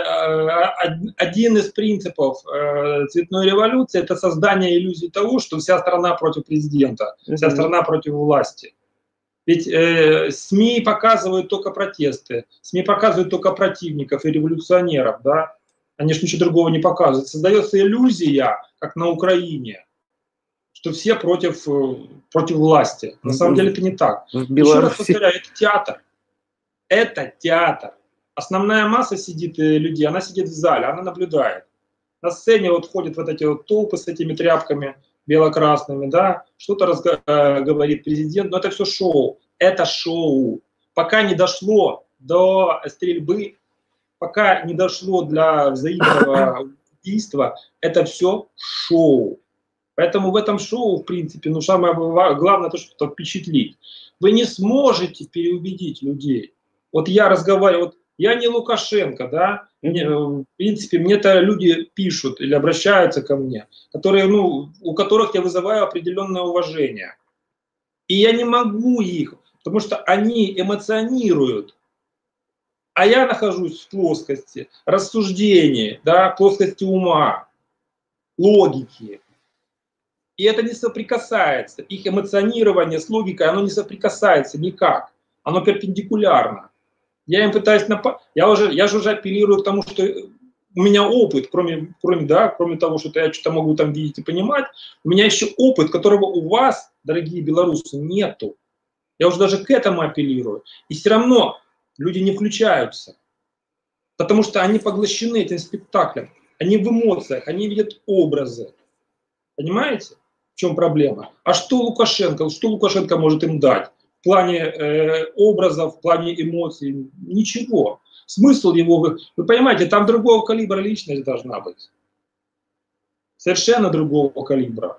B: один из принципов цветной революции – это создание иллюзии того, что вся страна против президента, вся страна против власти. Ведь СМИ показывают только протесты, СМИ показывают только противников и революционеров, да? Они же ничего другого не показывают. Создается иллюзия, как на Украине, что все против, против власти. На самом деле это не так. Еще раз повторяю, это театр. Это театр. Основная масса сидит людей, она сидит в зале, она наблюдает. На сцене вот ходят вот эти вот толпы с этими тряпками бело-красными, да, что-то разго- говорит президент, но это все шоу. Это шоу. Пока не дошло до стрельбы, пока не дошло до взаимного убийства, это все шоу. Поэтому в этом шоу, в принципе, ну самое главное то, что впечатлить. Вы не сможете переубедить людей. Вот я разговариваю, вот я не Лукашенко, да, мне, в принципе, мне-то люди пишут или обращаются ко мне, которые, ну, у которых я вызываю определенное уважение. И я не могу их, потому что они эмоционируют, а я нахожусь в плоскости рассуждения, да, плоскости ума, логики. И это не соприкасается, их эмоционирование с логикой, оно не соприкасается никак, оно перпендикулярно. Я им пытаюсь напасть, я уже, я же уже апеллирую к тому, что у меня опыт, кроме, кроме, да, кроме того, что я что-то могу там видеть и понимать, у меня еще опыт, которого у вас, дорогие белорусы, нету. Я уже даже к этому апеллирую. И все равно люди не включаются, потому что они поглощены этим спектаклем, они в эмоциях, они видят образы. Понимаете, в чем проблема? А что Лукашенко, что Лукашенко может им дать? В плане э, образов, в плане эмоций, ничего. Смысл его, вы, вы понимаете, там другого калибра личность должна быть. совершенно другого калибра.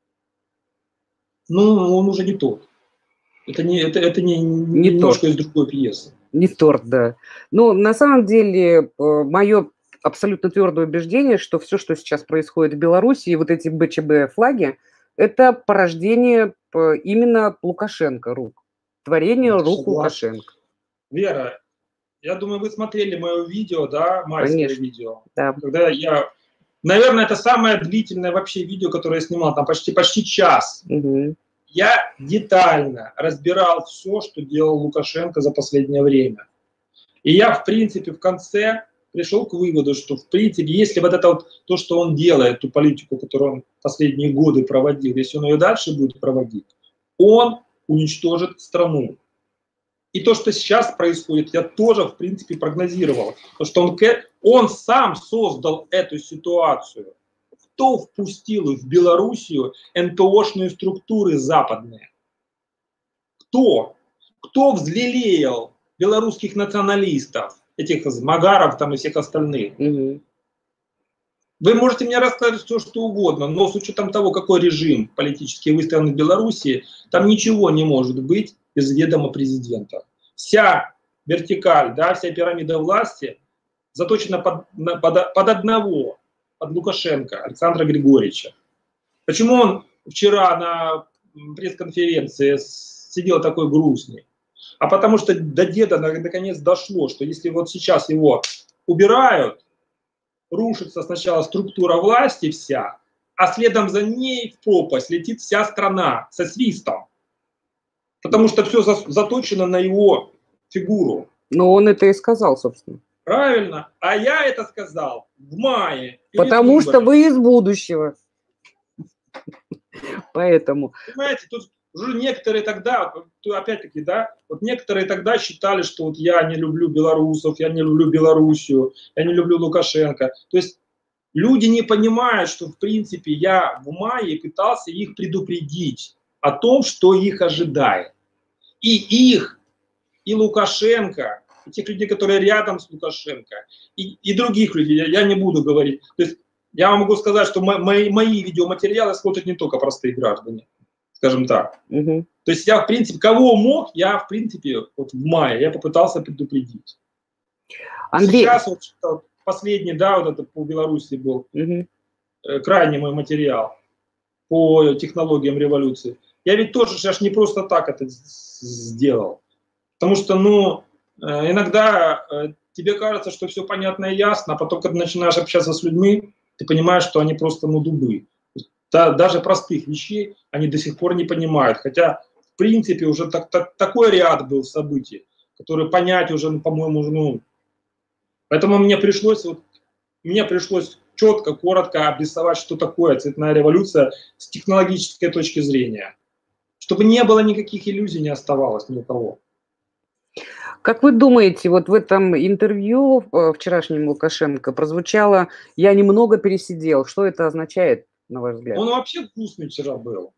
B: Ну, он уже не тот. Это, не, это, это не,
A: Не
B: немножко
A: тот.
B: из другой пьесы.
A: Не торт, да. Ну, на самом деле, мое абсолютно твердое убеждение, что все, что сейчас происходит в Беларуси, и вот эти бэ че бэ флаги, это порождение именно Лукашенко рук. Творение рук
B: Согласен.
A: Лукашенко.
B: Вера, я думаю, вы смотрели мое видео, да, майское
A: Конечно,
B: видео.
A: да.
B: Когда я... Наверное, это самое длительное вообще видео, которое я снимал, там почти, почти час.
A: Угу. Я
B: детально разбирал все, что делал Лукашенко за последнее время. И я, в принципе, в конце пришел к выводу, что, в принципе, если вот это вот то, что он делает, ту политику, которую он последние годы проводил, если он ее дальше будет проводить, он уничтожит страну. И то, что сейчас происходит, я тоже, в принципе, прогнозировал. Потому что он, он сам создал эту ситуацию. Кто впустил в Белоруссию эн пэ о-шные структуры западные? Кто? Кто взлелеял белорусских националистов, этих Магаров там и всех остальных?
A: Угу. Вы
B: можете мне рассказать все, что угодно, но с учетом того, какой режим политически выстроен в Беларуси, там ничего не может быть без ведома президента. Вся вертикаль, да, вся пирамида власти заточена под, под, под одного, под Лукашенко, Александра Григорьевича. Почему он вчера на пресс-конференции сидел такой грустный? А потому что до деда наконец дошло, что если вот сейчас его убирают, рушится сначала структура власти вся, а следом за ней в пропасть летит вся страна со свистом. Потому что все заточено на его фигуру.
A: Но он это и сказал, собственно.
B: Правильно. А я это сказал в мае.
A: Потому что вы из будущего. Поэтому.
B: Понимаете, тут уже некоторые тогда, опять-таки, да, вот некоторые тогда считали, что вот я не люблю белорусов, я не люблю Белоруссию, я не люблю Лукашенко. То есть люди не понимают, что, в принципе, я в мае пытался их предупредить о том, что их ожидает. И их, и Лукашенко, и тех людей, которые рядом с Лукашенко, и, и других людей, я, я не буду говорить. То есть я вам могу сказать, что мои, мои видеоматериалы смотрят не только простые граждане, скажем так.
A: Угу.
B: То есть я, в принципе, кого мог, я, в принципе, вот в мае я попытался предупредить.
A: Андрей...
B: Сейчас вот последний, да, вот это по Беларуси был угу. крайний мой материал по технологиям революции. Я ведь тоже сейчас не просто так это сделал. Потому что, ну, иногда тебе кажется, что все понятно и ясно, а потом, когда начинаешь общаться с людьми, ты понимаешь, что они просто, ну, дубы. Да, даже простых вещей они до сих пор не понимают. Хотя, в принципе, уже так, так, такой ряд был событий, которые понять уже, ну, по-моему, ну... Поэтому мне пришлось, вот, мне пришлось четко, коротко обрисовать, что такое цветная революция с технологической точки зрения. Чтобы не было никаких иллюзий, не оставалось ни у кого.
A: Как вы думаете, вот в этом интервью вчерашнем Лукашенко прозвучало «я немного пересидел». Что это означает, на ваш взгляд?
B: Он вообще вкусный вчера был.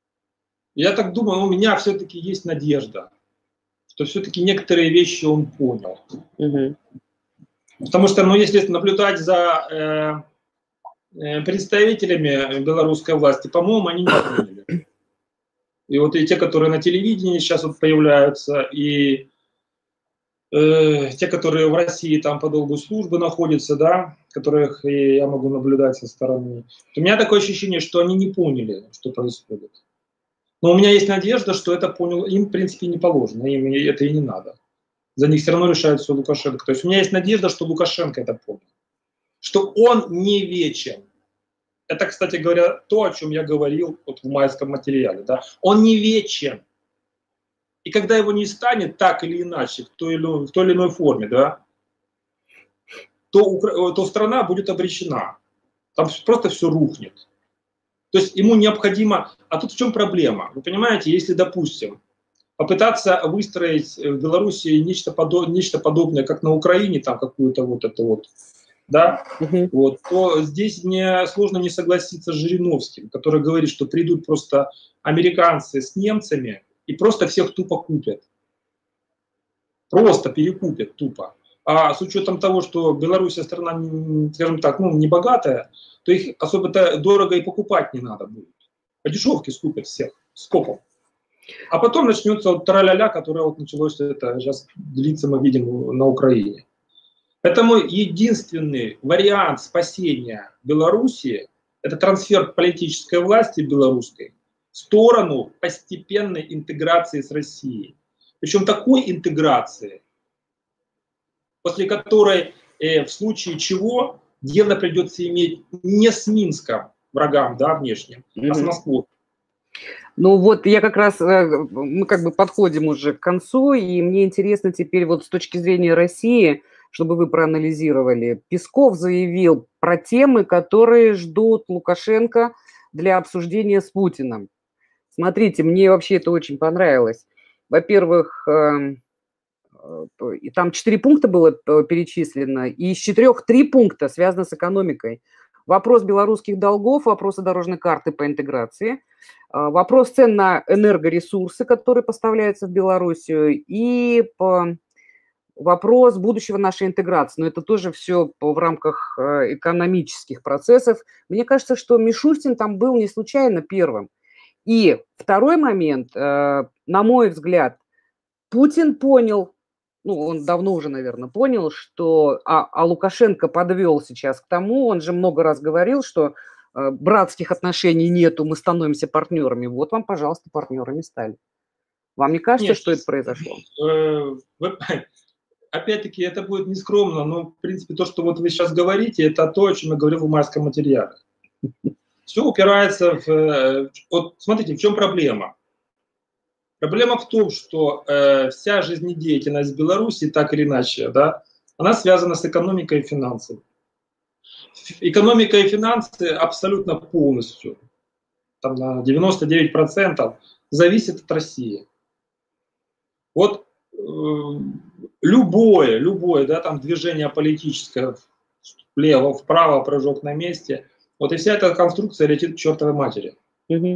B: Я так думаю, у меня все-таки есть надежда, что все-таки некоторые вещи он понял.
A: Угу.
B: Потому что, ну, если наблюдать за э, представителями белорусской власти, по-моему, они не поняли. И вот и те, которые на телевидении сейчас вот появляются, и э, те, которые в России там по долгу службы находятся, да, которых я могу наблюдать со стороны, у меня такое ощущение, что они не поняли, что происходит. Но у меня есть надежда, что это понял, им, в принципе, не положено, им это и не надо. За них все равно решает все Лукашенко. То есть у меня есть надежда, что Лукашенко это понял. Что он не вечен. Это, кстати говоря, то, о чем я говорил вот в майском материале. Да? Он не вечен. И когда его не станет так или иначе, в той или, в той или иной форме, да, то, то страна будет обречена. Там просто все рухнет. То есть ему необходимо... А тут в чем проблема? Вы понимаете, если, допустим, попытаться выстроить в Беларуси нечто, подо... нечто подобное, как на Украине, там какую-то вот это вот, да, uh-huh. вот, то здесь мне сложно не согласиться с Жириновским, который говорит, что придут просто американцы с немцами и просто всех тупо купят. Просто перекупят тупо. А с учетом того, что Беларусь страна, скажем так, ну, не богатая, то их особо-то дорого и покупать не надо будет. По дешевке скупят всех, скопом. А потом начнется вот тра-ля-ля, которое вот началось, это сейчас длится, мы видим, на Украине. Поэтому единственный вариант спасения Белоруссии – это трансфер политической власти белорусской в сторону постепенной интеграции с Россией. Причем такой интеграции, после которой э, в случае чего дело придется иметь не с Минском, врагам, да, внешним, mm-hmm. а с Москвой.
A: Ну вот я как раз, мы как бы подходим уже к концу, и мне интересно теперь вот с точки зрения России, чтобы вы проанализировали. Песков заявил про темы, которые ждут Лукашенко для обсуждения с Путиным. Смотрите, мне вообще это очень понравилось. Во-первых, и там четыре пункта было перечислено, и из четырех три пункта связаны с экономикой. Вопрос белорусских долгов, вопросы дорожной карты по интеграции, вопрос цен на энергоресурсы, которые поставляются в Белоруссию, и по вопрос будущего нашей интеграции. Но это тоже все в рамках экономических процессов. Мне кажется, что Мишустин там был не случайно первым. И второй момент, на мой взгляд, Путин понял, ну, он давно уже, наверное, понял, что а, а Лукашенко подвел сейчас к тому, он же много раз говорил, что э, братских отношений нету, мы становимся партнерами. Вот вам, пожалуйста, партнерами стали. Вам не кажется, Нет, что это произошло?
B: Э, опять-таки, это будет нескромно, но, в принципе, то, что вот вы сейчас говорите, это то, о чем я говорил в майском материале. Все упирается в... Вот смотрите, в чем проблема? Проблема в том, что э, вся жизнедеятельность Беларуси, так или иначе, да, она связана с экономикой и финансами. Экономика и финансы абсолютно полностью, там, на девяносто девять процентов, зависят от России. Вот э, любое, любое, да, там, движение политическое, влево, вправо, прыжок на месте, вот и вся эта конструкция летит к чертовой матери. Mm-hmm.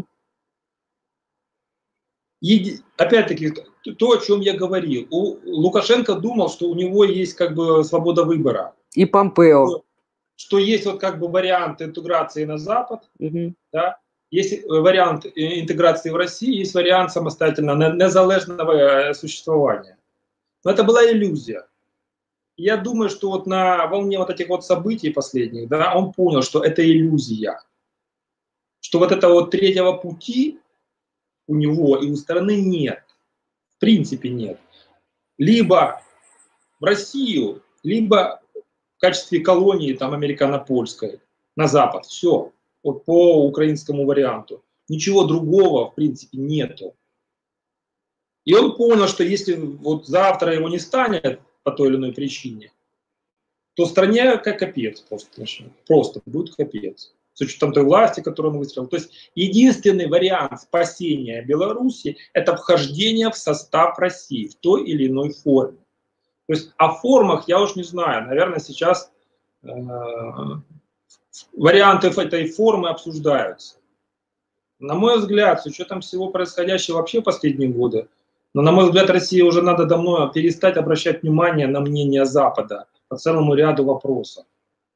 B: Еди... Опять-таки, то, о чем я говорил, у Лукашенко думал, что у него есть как бы свобода выбора.
A: И Помпео.
B: Что, что есть вот как бы вариант интеграции на Запад,
A: угу.
B: да, есть вариант интеграции в России, есть вариант самостоятельно незалежного существования. Но это была иллюзия. Я думаю, что вот на волне вот этих вот событий последних, да, он понял, что это иллюзия. Что вот этого вот третьего пути у него и у страны нет. В принципе нет. Либо в Россию, либо в качестве колонии там американо-польской на Запад. Все. Вот по украинскому варианту. Ничего другого в принципе нету. И он понял, что если вот завтра его не станет по той или иной причине, то стране как капец просто начнет. Просто будет капец. С учетом той власти, которую он выстроил. То есть единственный вариант спасения Беларуси – это вхождение в состав России в той или иной форме. То есть о формах я уж не знаю. Наверное, сейчас э, варианты этой формы обсуждаются. На мой взгляд, с учетом всего происходящего вообще в последние годы, но, на мой взгляд, России уже надо давно перестать обращать внимание на мнение Запада по целому ряду вопросов.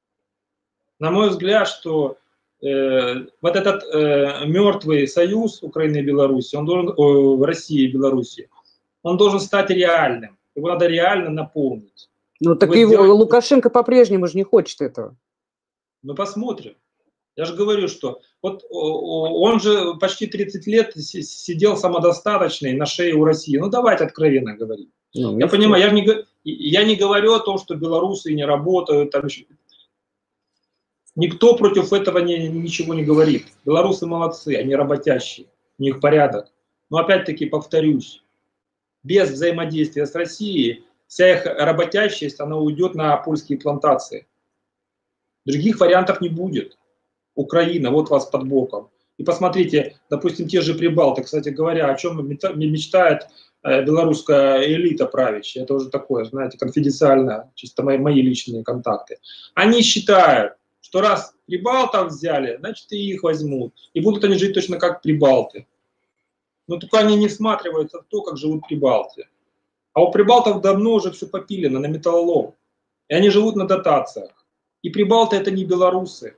B: На мой взгляд, что э, вот этот э, мертвый союз Украины и Беларуси, он должен, э, России и Беларуси, он должен стать реальным. Его надо реально наполнить.
A: Ну так его сделать... Лукашенко по-прежнему же не хочет этого.
B: Мы посмотрим. Я же говорю, что вот он же почти тридцать лет сидел самодостаточный на шее у России. Ну давайте откровенно говорить. Ну, я понимаю, я не, я не говорю о том, что белорусы не работают. Там еще... Никто против этого не, ничего не говорит. Белорусы молодцы, они работящие, у них порядок. Но опять-таки повторюсь, без взаимодействия с Россией вся их работящесть, она уйдет на польские плантации. Других вариантов не будет. Украина, вот вас под боком. И посмотрите, допустим, те же Прибалты, кстати говоря, о чем мечтает белорусская элита правящая, это уже такое, знаете, конфиденциально, чисто мои, мои личные контакты. Они считают, что раз Прибалтов взяли, значит и их возьмут. И будут они жить точно как Прибалты. Но только они не всматриваются в то, как живут Прибалты. А у Прибалтов давно уже все попилено на металлолом. И они живут на дотациях. И прибалты это не белорусы.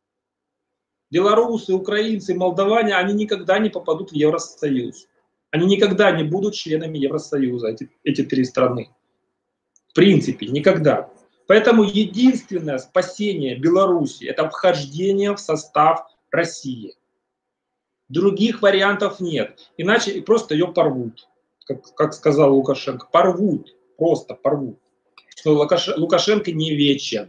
B: Белорусы, украинцы, молдаване, они никогда не попадут в Евросоюз. Они никогда не будут членами Евросоюза, эти, эти три страны. В принципе, никогда. Поэтому единственное спасение Беларуси – это вхождение в состав России. Других вариантов нет. Иначе просто ее порвут. Как, как сказал Лукашенко. Порвут. Просто порвут. Что Лукашенко не вечен.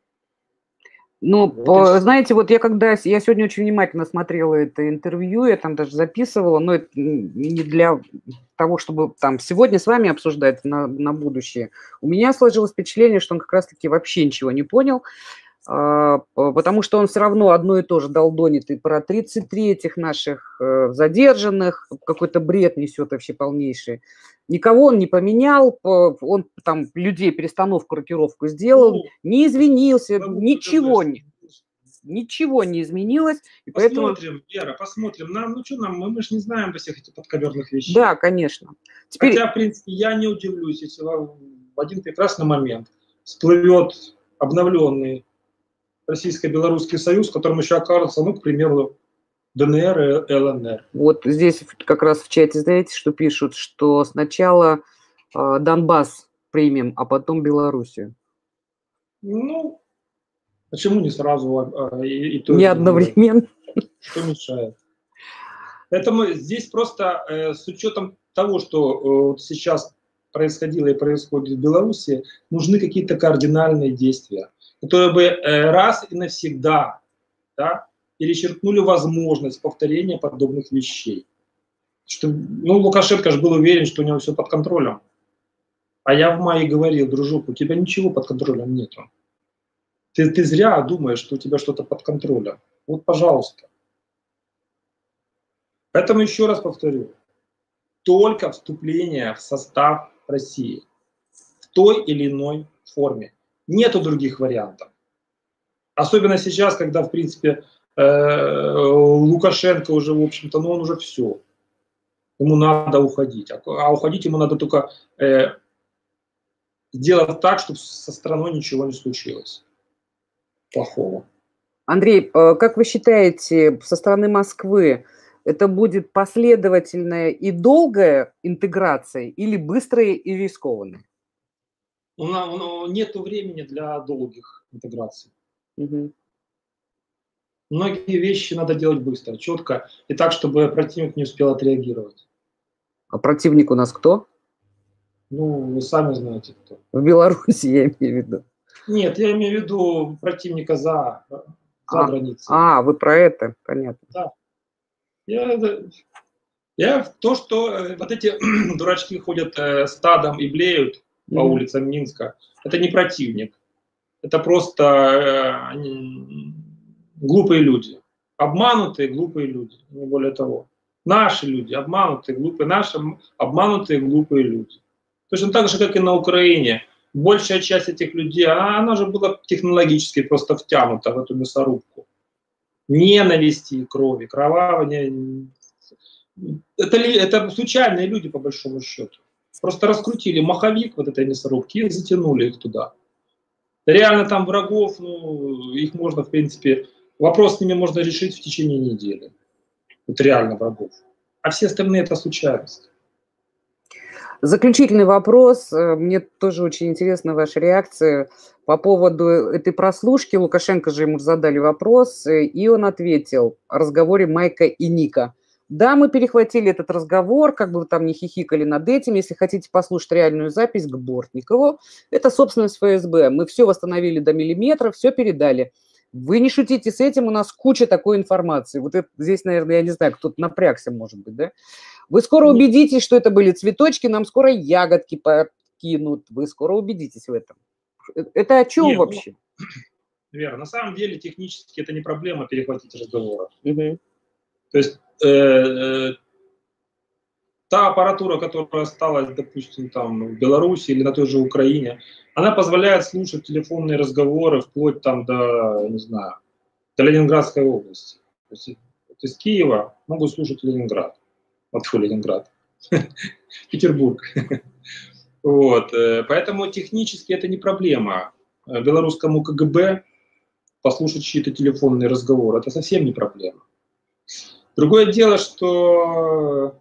A: Ну, вот знаете, вот я когда, я сегодня очень внимательно смотрела это интервью, я там даже записывала, но это не для того, чтобы там сегодня с вами обсуждать на, на будущее. У меня сложилось впечатление, что он как раз-таки вообще ничего не понял, потому что он все равно одно и то же долдонит и про тридцать три этих наших задержанных, какой-то бред несет вообще полнейший. Никого он не поменял, он там людей перестановку, рокировку сделал, ну, не извинился, ничего не, ничего не изменилось. И
B: посмотрим,
A: поэтому...
B: Вера, посмотрим. Нам, ну что нам, мы, мы же не знаем до всех этих подковерных вещей.
A: Да, конечно.
B: Теперь... Хотя, в принципе, я не удивлюсь, если в один прекрасный момент всплывет обновленный Российско-Белорусский союз, в котором еще окажется, ну, к примеру, ДНР и ЛНР.
A: Вот здесь как раз в чате, знаете, что пишут, что сначала э, Донбасс примем, а потом Белоруссию.
B: Ну, почему не сразу? А, и, и то,
A: не и одновременно.
B: Что мешает? Поэтому здесь просто э, с учетом того, что э, сейчас происходило и происходит в Беларуси, нужны какие-то кардинальные действия, которые бы э, раз и навсегда, да, перечеркнули возможность повторения подобных вещей. Что, ну, Лукашенко же был уверен, что у него все под контролем. А я в мае говорил: дружок, у тебя ничего под контролем нету. Ты, ты зря думаешь, что у тебя что-то под контролем. Вот, пожалуйста. Поэтому еще раз повторю. Только вступление в состав России в той или иной форме. Нету других вариантов. Особенно сейчас, когда, в принципе, Лукашенко уже, в общем-то, ну он уже все. Ему надо уходить. А уходить ему надо только э, сделать так, чтобы со страной ничего не случилось плохого.
A: Андрей, как вы считаете, со стороны Москвы это будет последовательная и долгая интеграция или быстрая и рискованная?
B: Нет времени для долгих интеграций.
A: Угу.
B: Многие вещи надо делать быстро, четко, и так, чтобы противник не успел отреагировать.
A: А противник у нас кто?
B: Ну, вы сами знаете кто.
A: В Беларуси, я имею в виду.
B: Нет, я имею в виду противника за, за
A: а,
B: границей.
A: А, вы про это, понятно.
B: Да. Я, я то, что вот эти дурачки ходят стадом и блеют по mm-hmm. улицам Минска, это не противник. Это просто... Они, глупые люди, обманутые глупые люди, не более того. Наши люди, обманутые, глупые, наши обманутые, глупые люди. Точно так же, как и на Украине. Большая часть этих людей, она, она же была технологически просто втянута в эту мясорубку. Ненависти и крови, кровавые. Это, это случайные люди, по большому счету. Просто раскрутили маховик вот этой мясорубки и затянули их туда. Реально там врагов, ну, их можно, в принципе... Вопрос с ними можно решить в течение недели. Вот реально врагов. А все остальные это случайность.
A: Заключительный вопрос. Мне тоже очень интересна ваша реакция по поводу этой прослушки. Лукашенко же ему задали вопрос, и он ответил о разговоре Майка и Ника. Да, мы перехватили этот разговор, как бы вы там не хихикали над этим. Если хотите послушать реальную запись к Бортникову, это собственность ФСБ. Мы все восстановили до миллиметра, все передали. Вы не шутите с этим, у нас куча такой информации. Вот это, здесь, наверное, я не знаю, кто-то напрягся, может быть, да? Вы скоро убедитесь, что это были цветочки, нам скоро ягодки подкинут. Вы скоро убедитесь в этом. Это о чем Нет, вообще?
B: Ну, Вера, на самом деле технически это не проблема перехватить разговоры.
A: Угу.
B: То есть э, э, та аппаратура, которая осталась, допустим, там в Беларуси или на той же Украине, она позволяет слушать телефонные разговоры вплоть там до, не знаю, до Ленинградской области. То есть из Киева могут слушать Ленинград. Вот фу, Ленинград. Петербург. Вот. Поэтому технически это не проблема. белорусскому КГБ послушать чьи-то телефонные разговоры. Это совсем не проблема. Другое дело, что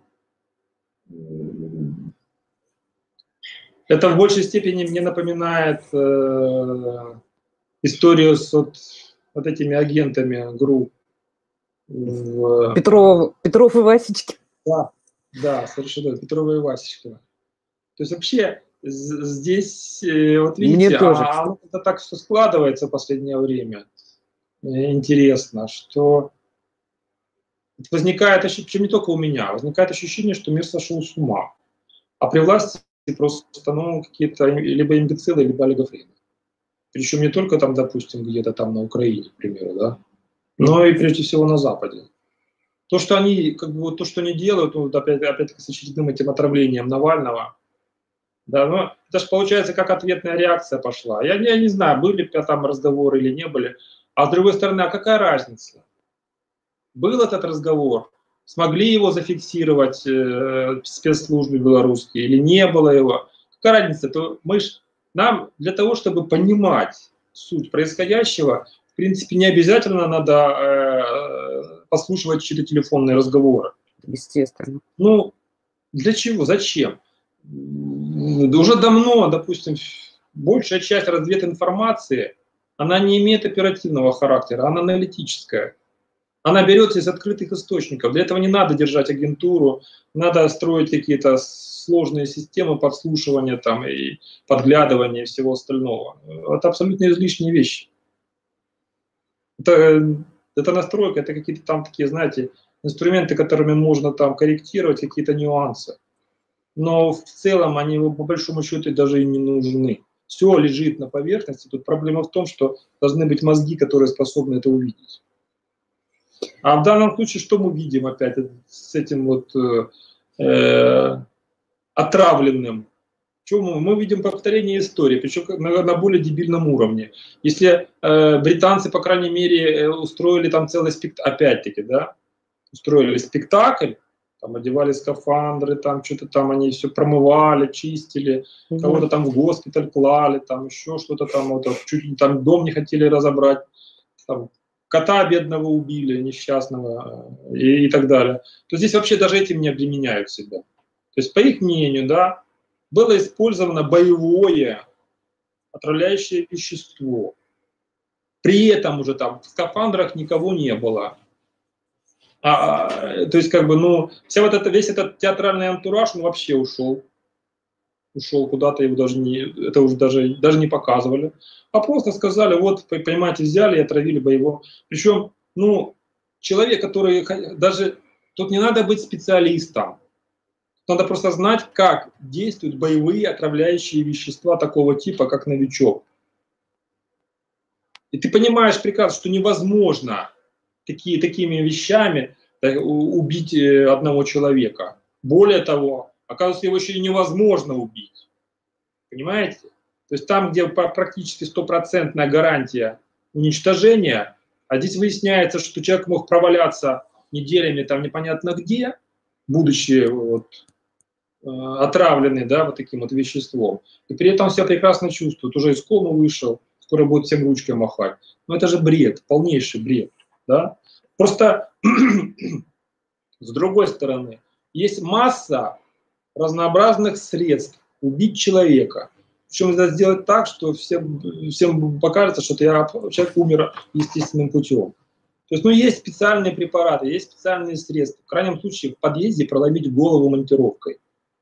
B: это в большей степени мне напоминает э, историю с вот, вот этими агентами ГРУ. В...
A: Петров, Петров и Васечкин.
B: Да, да, совершенно. Петрова и Васечкина. То есть вообще здесь, вот видите,
A: Мне тоже,
B: а оно как-то так все складывается в последнее время. Интересно, что возникает ощущение, причем не только у меня, возникает ощущение, что мир сошел с ума. А при власти просто ну, какие-то либо имбецилы, либо олигофрены. Причем не только там, допустим, где-то там на Украине, к примеру, да, но и прежде всего на Западе. То, что они, как бы, вот то, что они делают, вот опять, опять-таки с очередным этим отравлением Навального, да, ну, это же получается как ответная реакция пошла. Я, я не знаю, были там разговоры или не были. А с другой стороны, а какая разница? Был этот разговор, смогли его зафиксировать э, спецслужбы белорусские или не было его? Какая разница? То мы ж, нам для того, чтобы понимать суть происходящего, в принципе, не обязательно надо э, послушивать чьи-то телефонные разговоры.
A: Естественно.
B: Ну, для чего? Зачем? Уже давно, допустим, большая часть развединформации, она не имеет оперативного характера, она аналитическая. Она берется из открытых источников. Для этого не надо держать агентуру, надо строить какие-то сложные системы подслушивания там, и подглядывания и всего остального. Это абсолютно излишние вещи. Это, это настройка, это какие-то там такие, знаете, инструменты, которыми можно там корректировать какие-то нюансы. Но в целом они по большому счету даже и не нужны. Все лежит на поверхности. Тут проблема в том, что должны быть мозги, которые способны это увидеть. А в данном случае что мы видим опять с этим вот э, отравленным? Что мы? мы видим повторение истории, причем на, на более дебильном уровне. Если э, британцы, по крайней мере, устроили там целый спектакль, опять-таки, да, устроили спектакль, там одевали скафандры, там что-то там они все промывали, чистили, угу. Кого-то там в госпиталь клали, там еще что-то там, вот, чуть ли там дом не хотели разобрать, там, кота бедного убили, несчастного и, и так далее. То здесь вообще даже этим не обременяют себя. То есть, по их мнению, да, было использовано боевое отравляющее вещество. При этом уже там в скафандрах никого не было. А, то есть, как бы, ну, вся вот это, весь этот театральный антураж, он вообще ушел. Ушел куда-то, его даже не, это уже даже, даже не показывали. А просто сказали, вот, понимаете, взяли и отравили боевого. Причем, ну, человек, который, даже, тут не надо быть специалистом. Надо просто знать, как действуют боевые отравляющие вещества такого типа, как новичок. И ты понимаешь прекрасно, что невозможно такие, такими вещами убить одного человека. Более того, оказывается, его еще и невозможно убить. Понимаете? То есть там, где практически стопроцентная гарантия уничтожения, а здесь выясняется, что человек мог проваляться неделями там непонятно где, будучи вот, отравленный, да, вот таким вот веществом. И при этом себя прекрасно чувствует, уже из комы вышел, скоро будет всем ручкой махать. Но это же бред, полнейший бред. Да? Просто с другой стороны, есть масса разнообразных средств убить человека. Причем надо сделать так, что всем, всем покажется, что я, человек умер естественным путем. То есть, ну, есть специальные препараты, есть специальные средства. В крайнем случае в подъезде проломить голову монтировкой.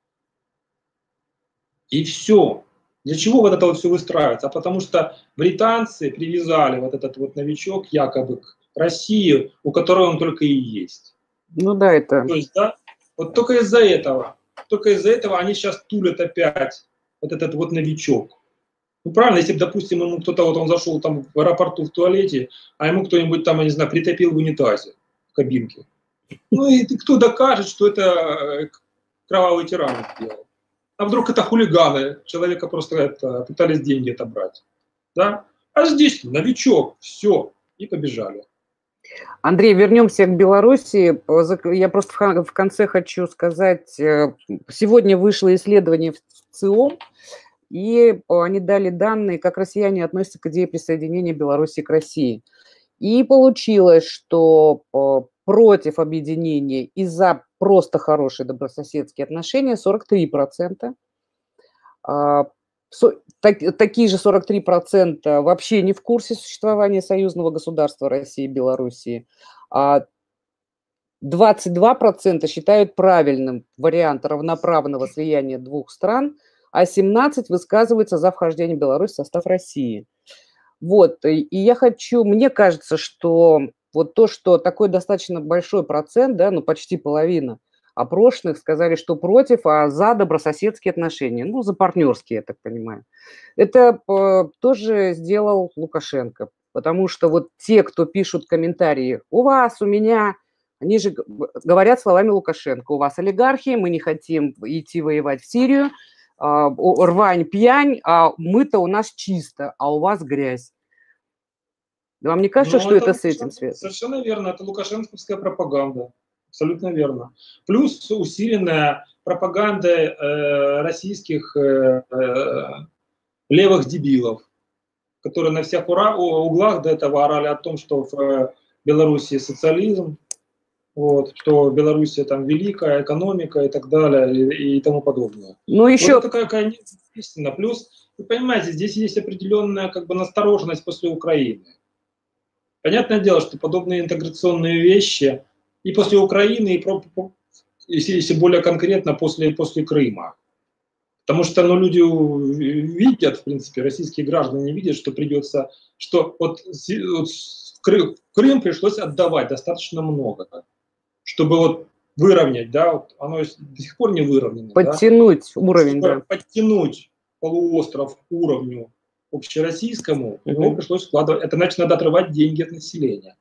B: И все. Для чего вот это вот все выстраивается? А потому что британцы привязали вот этот вот новичок якобы к России, у которой он только и есть.
A: Ну да, это...
B: То есть, да, вот только из-за этого, только из-за этого они сейчас тулят опять вот этот вот новичок. Ну правильно, если бы, допустим, ему кто-то, вот он зашел там в аэропорту в туалете, а ему кто-нибудь там, я не знаю, притопил в унитазе, в кабинке. Ну и кто докажет, что это кровавый тиран сделал? А вдруг это хулиганы, человека просто это, пытались деньги отобрать. Да? А здесь новичок, все, и побежали.
A: Андрей, вернемся к Беларуси. Я просто в конце хочу сказать, сегодня вышло исследование в ЦИОМ, и они дали данные, как россияне относятся к идее присоединения Беларуси к России. И получилось, что против объединения и за просто хорошие добрососедские отношения сорок три процента. Такие же сорок три процента вообще не в курсе существования союзного государства России и Белоруссии. двадцать два процента считают правильным вариант равноправного слияния двух стран, а семнадцать процентов высказываются за вхождение Беларуси в состав России. Вот, и я хочу, мне кажется, что вот то, что такой достаточно большой процент, да, ну почти половина опрошенных сказали, что против, а за добрососедские отношения, ну за партнерские, я так понимаю. Это тоже сделал Лукашенко, потому что вот те, кто пишут комментарии «у вас, у меня», они же говорят словами Лукашенко: у вас олигархи, мы не хотим идти воевать в Сирию, рвань, пьянь, а мы-то у нас чисто, а у вас грязь. Вам не кажется, Но что это, это с этим связано?
B: Совершенно верно, это лукашенковская пропаганда. Абсолютно верно. Плюс усиленная пропаганда э, российских э, э, левых дебилов, которые на всех ура, углах до этого орали о том, что в э, Беларуси социализм, вот, что Белоруссия там великая экономика и так далее и, и тому подобное.
A: Ну еще
B: вот такая, такая истина. Плюс, вы понимаете, здесь есть определенная как бы настороженность после Украины. Понятное дело, что подобные интеграционные вещи и после Украины, и если, если более конкретно после, после Крыма. Потому что ну, люди видят, в принципе, российские граждане видят, что придется, что вот, вот Крым, Крым пришлось отдавать достаточно много, чтобы вот выровнять, да, вот оно до сих пор не выровнено.
A: Подтянуть
B: да?
A: уровень,
B: чтобы
A: да.
B: Подтянуть полуостров к уровню общероссийскому, uh-huh. его пришлось вкладывать. Это значит, надо отрывать деньги от населения.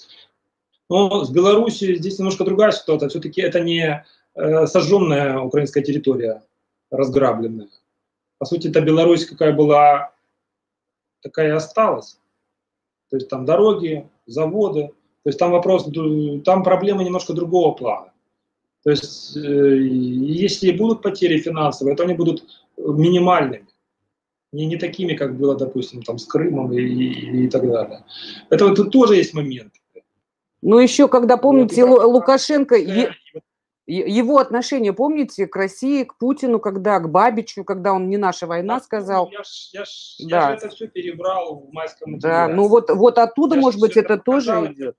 B: Но с Белоруссией здесь немножко другая ситуация. Все-таки это не э, сожженная украинская территория, разграбленная. По сути, это Беларусь какая была, такая и осталась. То есть там дороги, заводы. То есть там вопрос, там проблемы немножко другого плана. То есть э, если будут потери финансовые, то они будут минимальными. Не, не такими, как было, допустим, там, с Крымом и, и, и так далее. Это тут тоже есть момент.
A: Ну, еще, когда, помните, вот, Лукашенко,
B: и...
A: его отношение, помните, к России, к Путину, когда, к Бабичу, когда он «не наша война»
B: да,
A: сказал.
B: Я, ж, я, ж,
A: да.
B: я же это все перебрал в майском
A: материале. Да, ну вот, вот оттуда, я может быть, это, это тоже идет.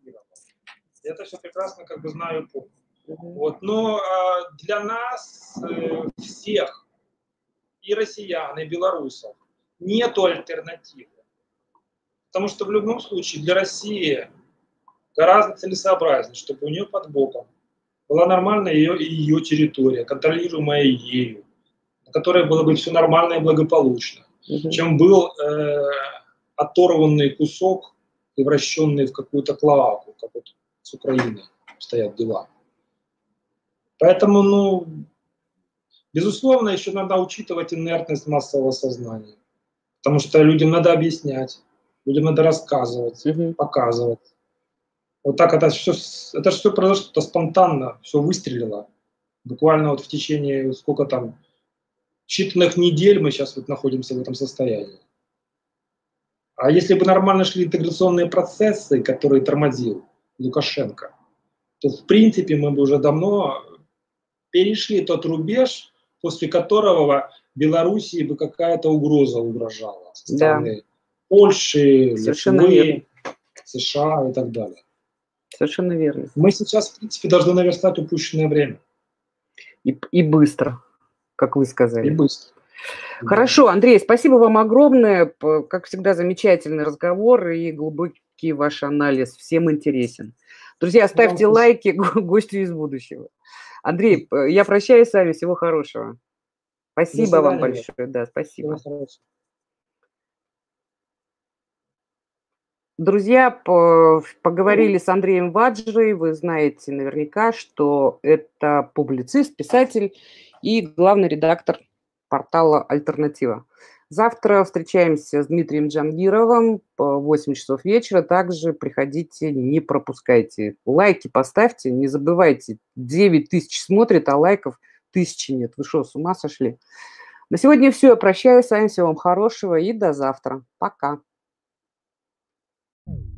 B: Я это все прекрасно как бы знаю и помню. Uh-huh. Вот, но а, для нас, э, всех, и россиян, и белорусов, нету альтернативы. Потому что в любом случае для России гораздо целесообразнее, чтобы у нее под боком была нормальная ее, ее территория, контролируемая ею, на которой было бы все нормально и благополучно, угу. чем был э, оторванный кусок и вращенный в какую-то клоаку, как вот с Украиной стоят дела. Поэтому, ну, безусловно, еще надо учитывать инертность массового сознания. Потому что людям надо объяснять, людям надо рассказывать, угу. показывать. Вот так это все, это все произошло спонтанно, все выстрелило. Буквально вот в течение, сколько там, считанных недель мы сейчас вот находимся в этом состоянии. А если бы нормально шли интеграционные процессы, которые тормозил Лукашенко, то в принципе мы бы уже давно перешли тот рубеж, после которого Белоруссии бы какая-то угроза угрожала со стороны да. Польши, Литвы, США и так далее.
A: Совершенно верно.
B: Мы сейчас, в принципе, должны наверстать упущенное время.
A: И, и быстро, как вы сказали.
B: И быстро.
A: Хорошо, Андрей, спасибо вам огромное. Как всегда, замечательный разговор и глубокий ваш анализ. Всем интересен. Друзья, ставьте вам лайки гостю из будущего. Андрей, я прощаюсь с вами. Всего хорошего. Спасибо вам большое. Да, спасибо. Друзья, поговорили с Андреем Ваджрой. Вы знаете наверняка, что это публицист, писатель и главный редактор портала «Альтернатива». Завтра встречаемся с Дмитрием Джангировым в восемь часов вечера. Также приходите, не пропускайте. Лайки поставьте, не забывайте. девять тысяч смотрит, а лайков тысячи нет. Вы что, с ума сошли? На сегодня все. Я прощаюсь с вами. Всего вам хорошего и до завтра. Пока.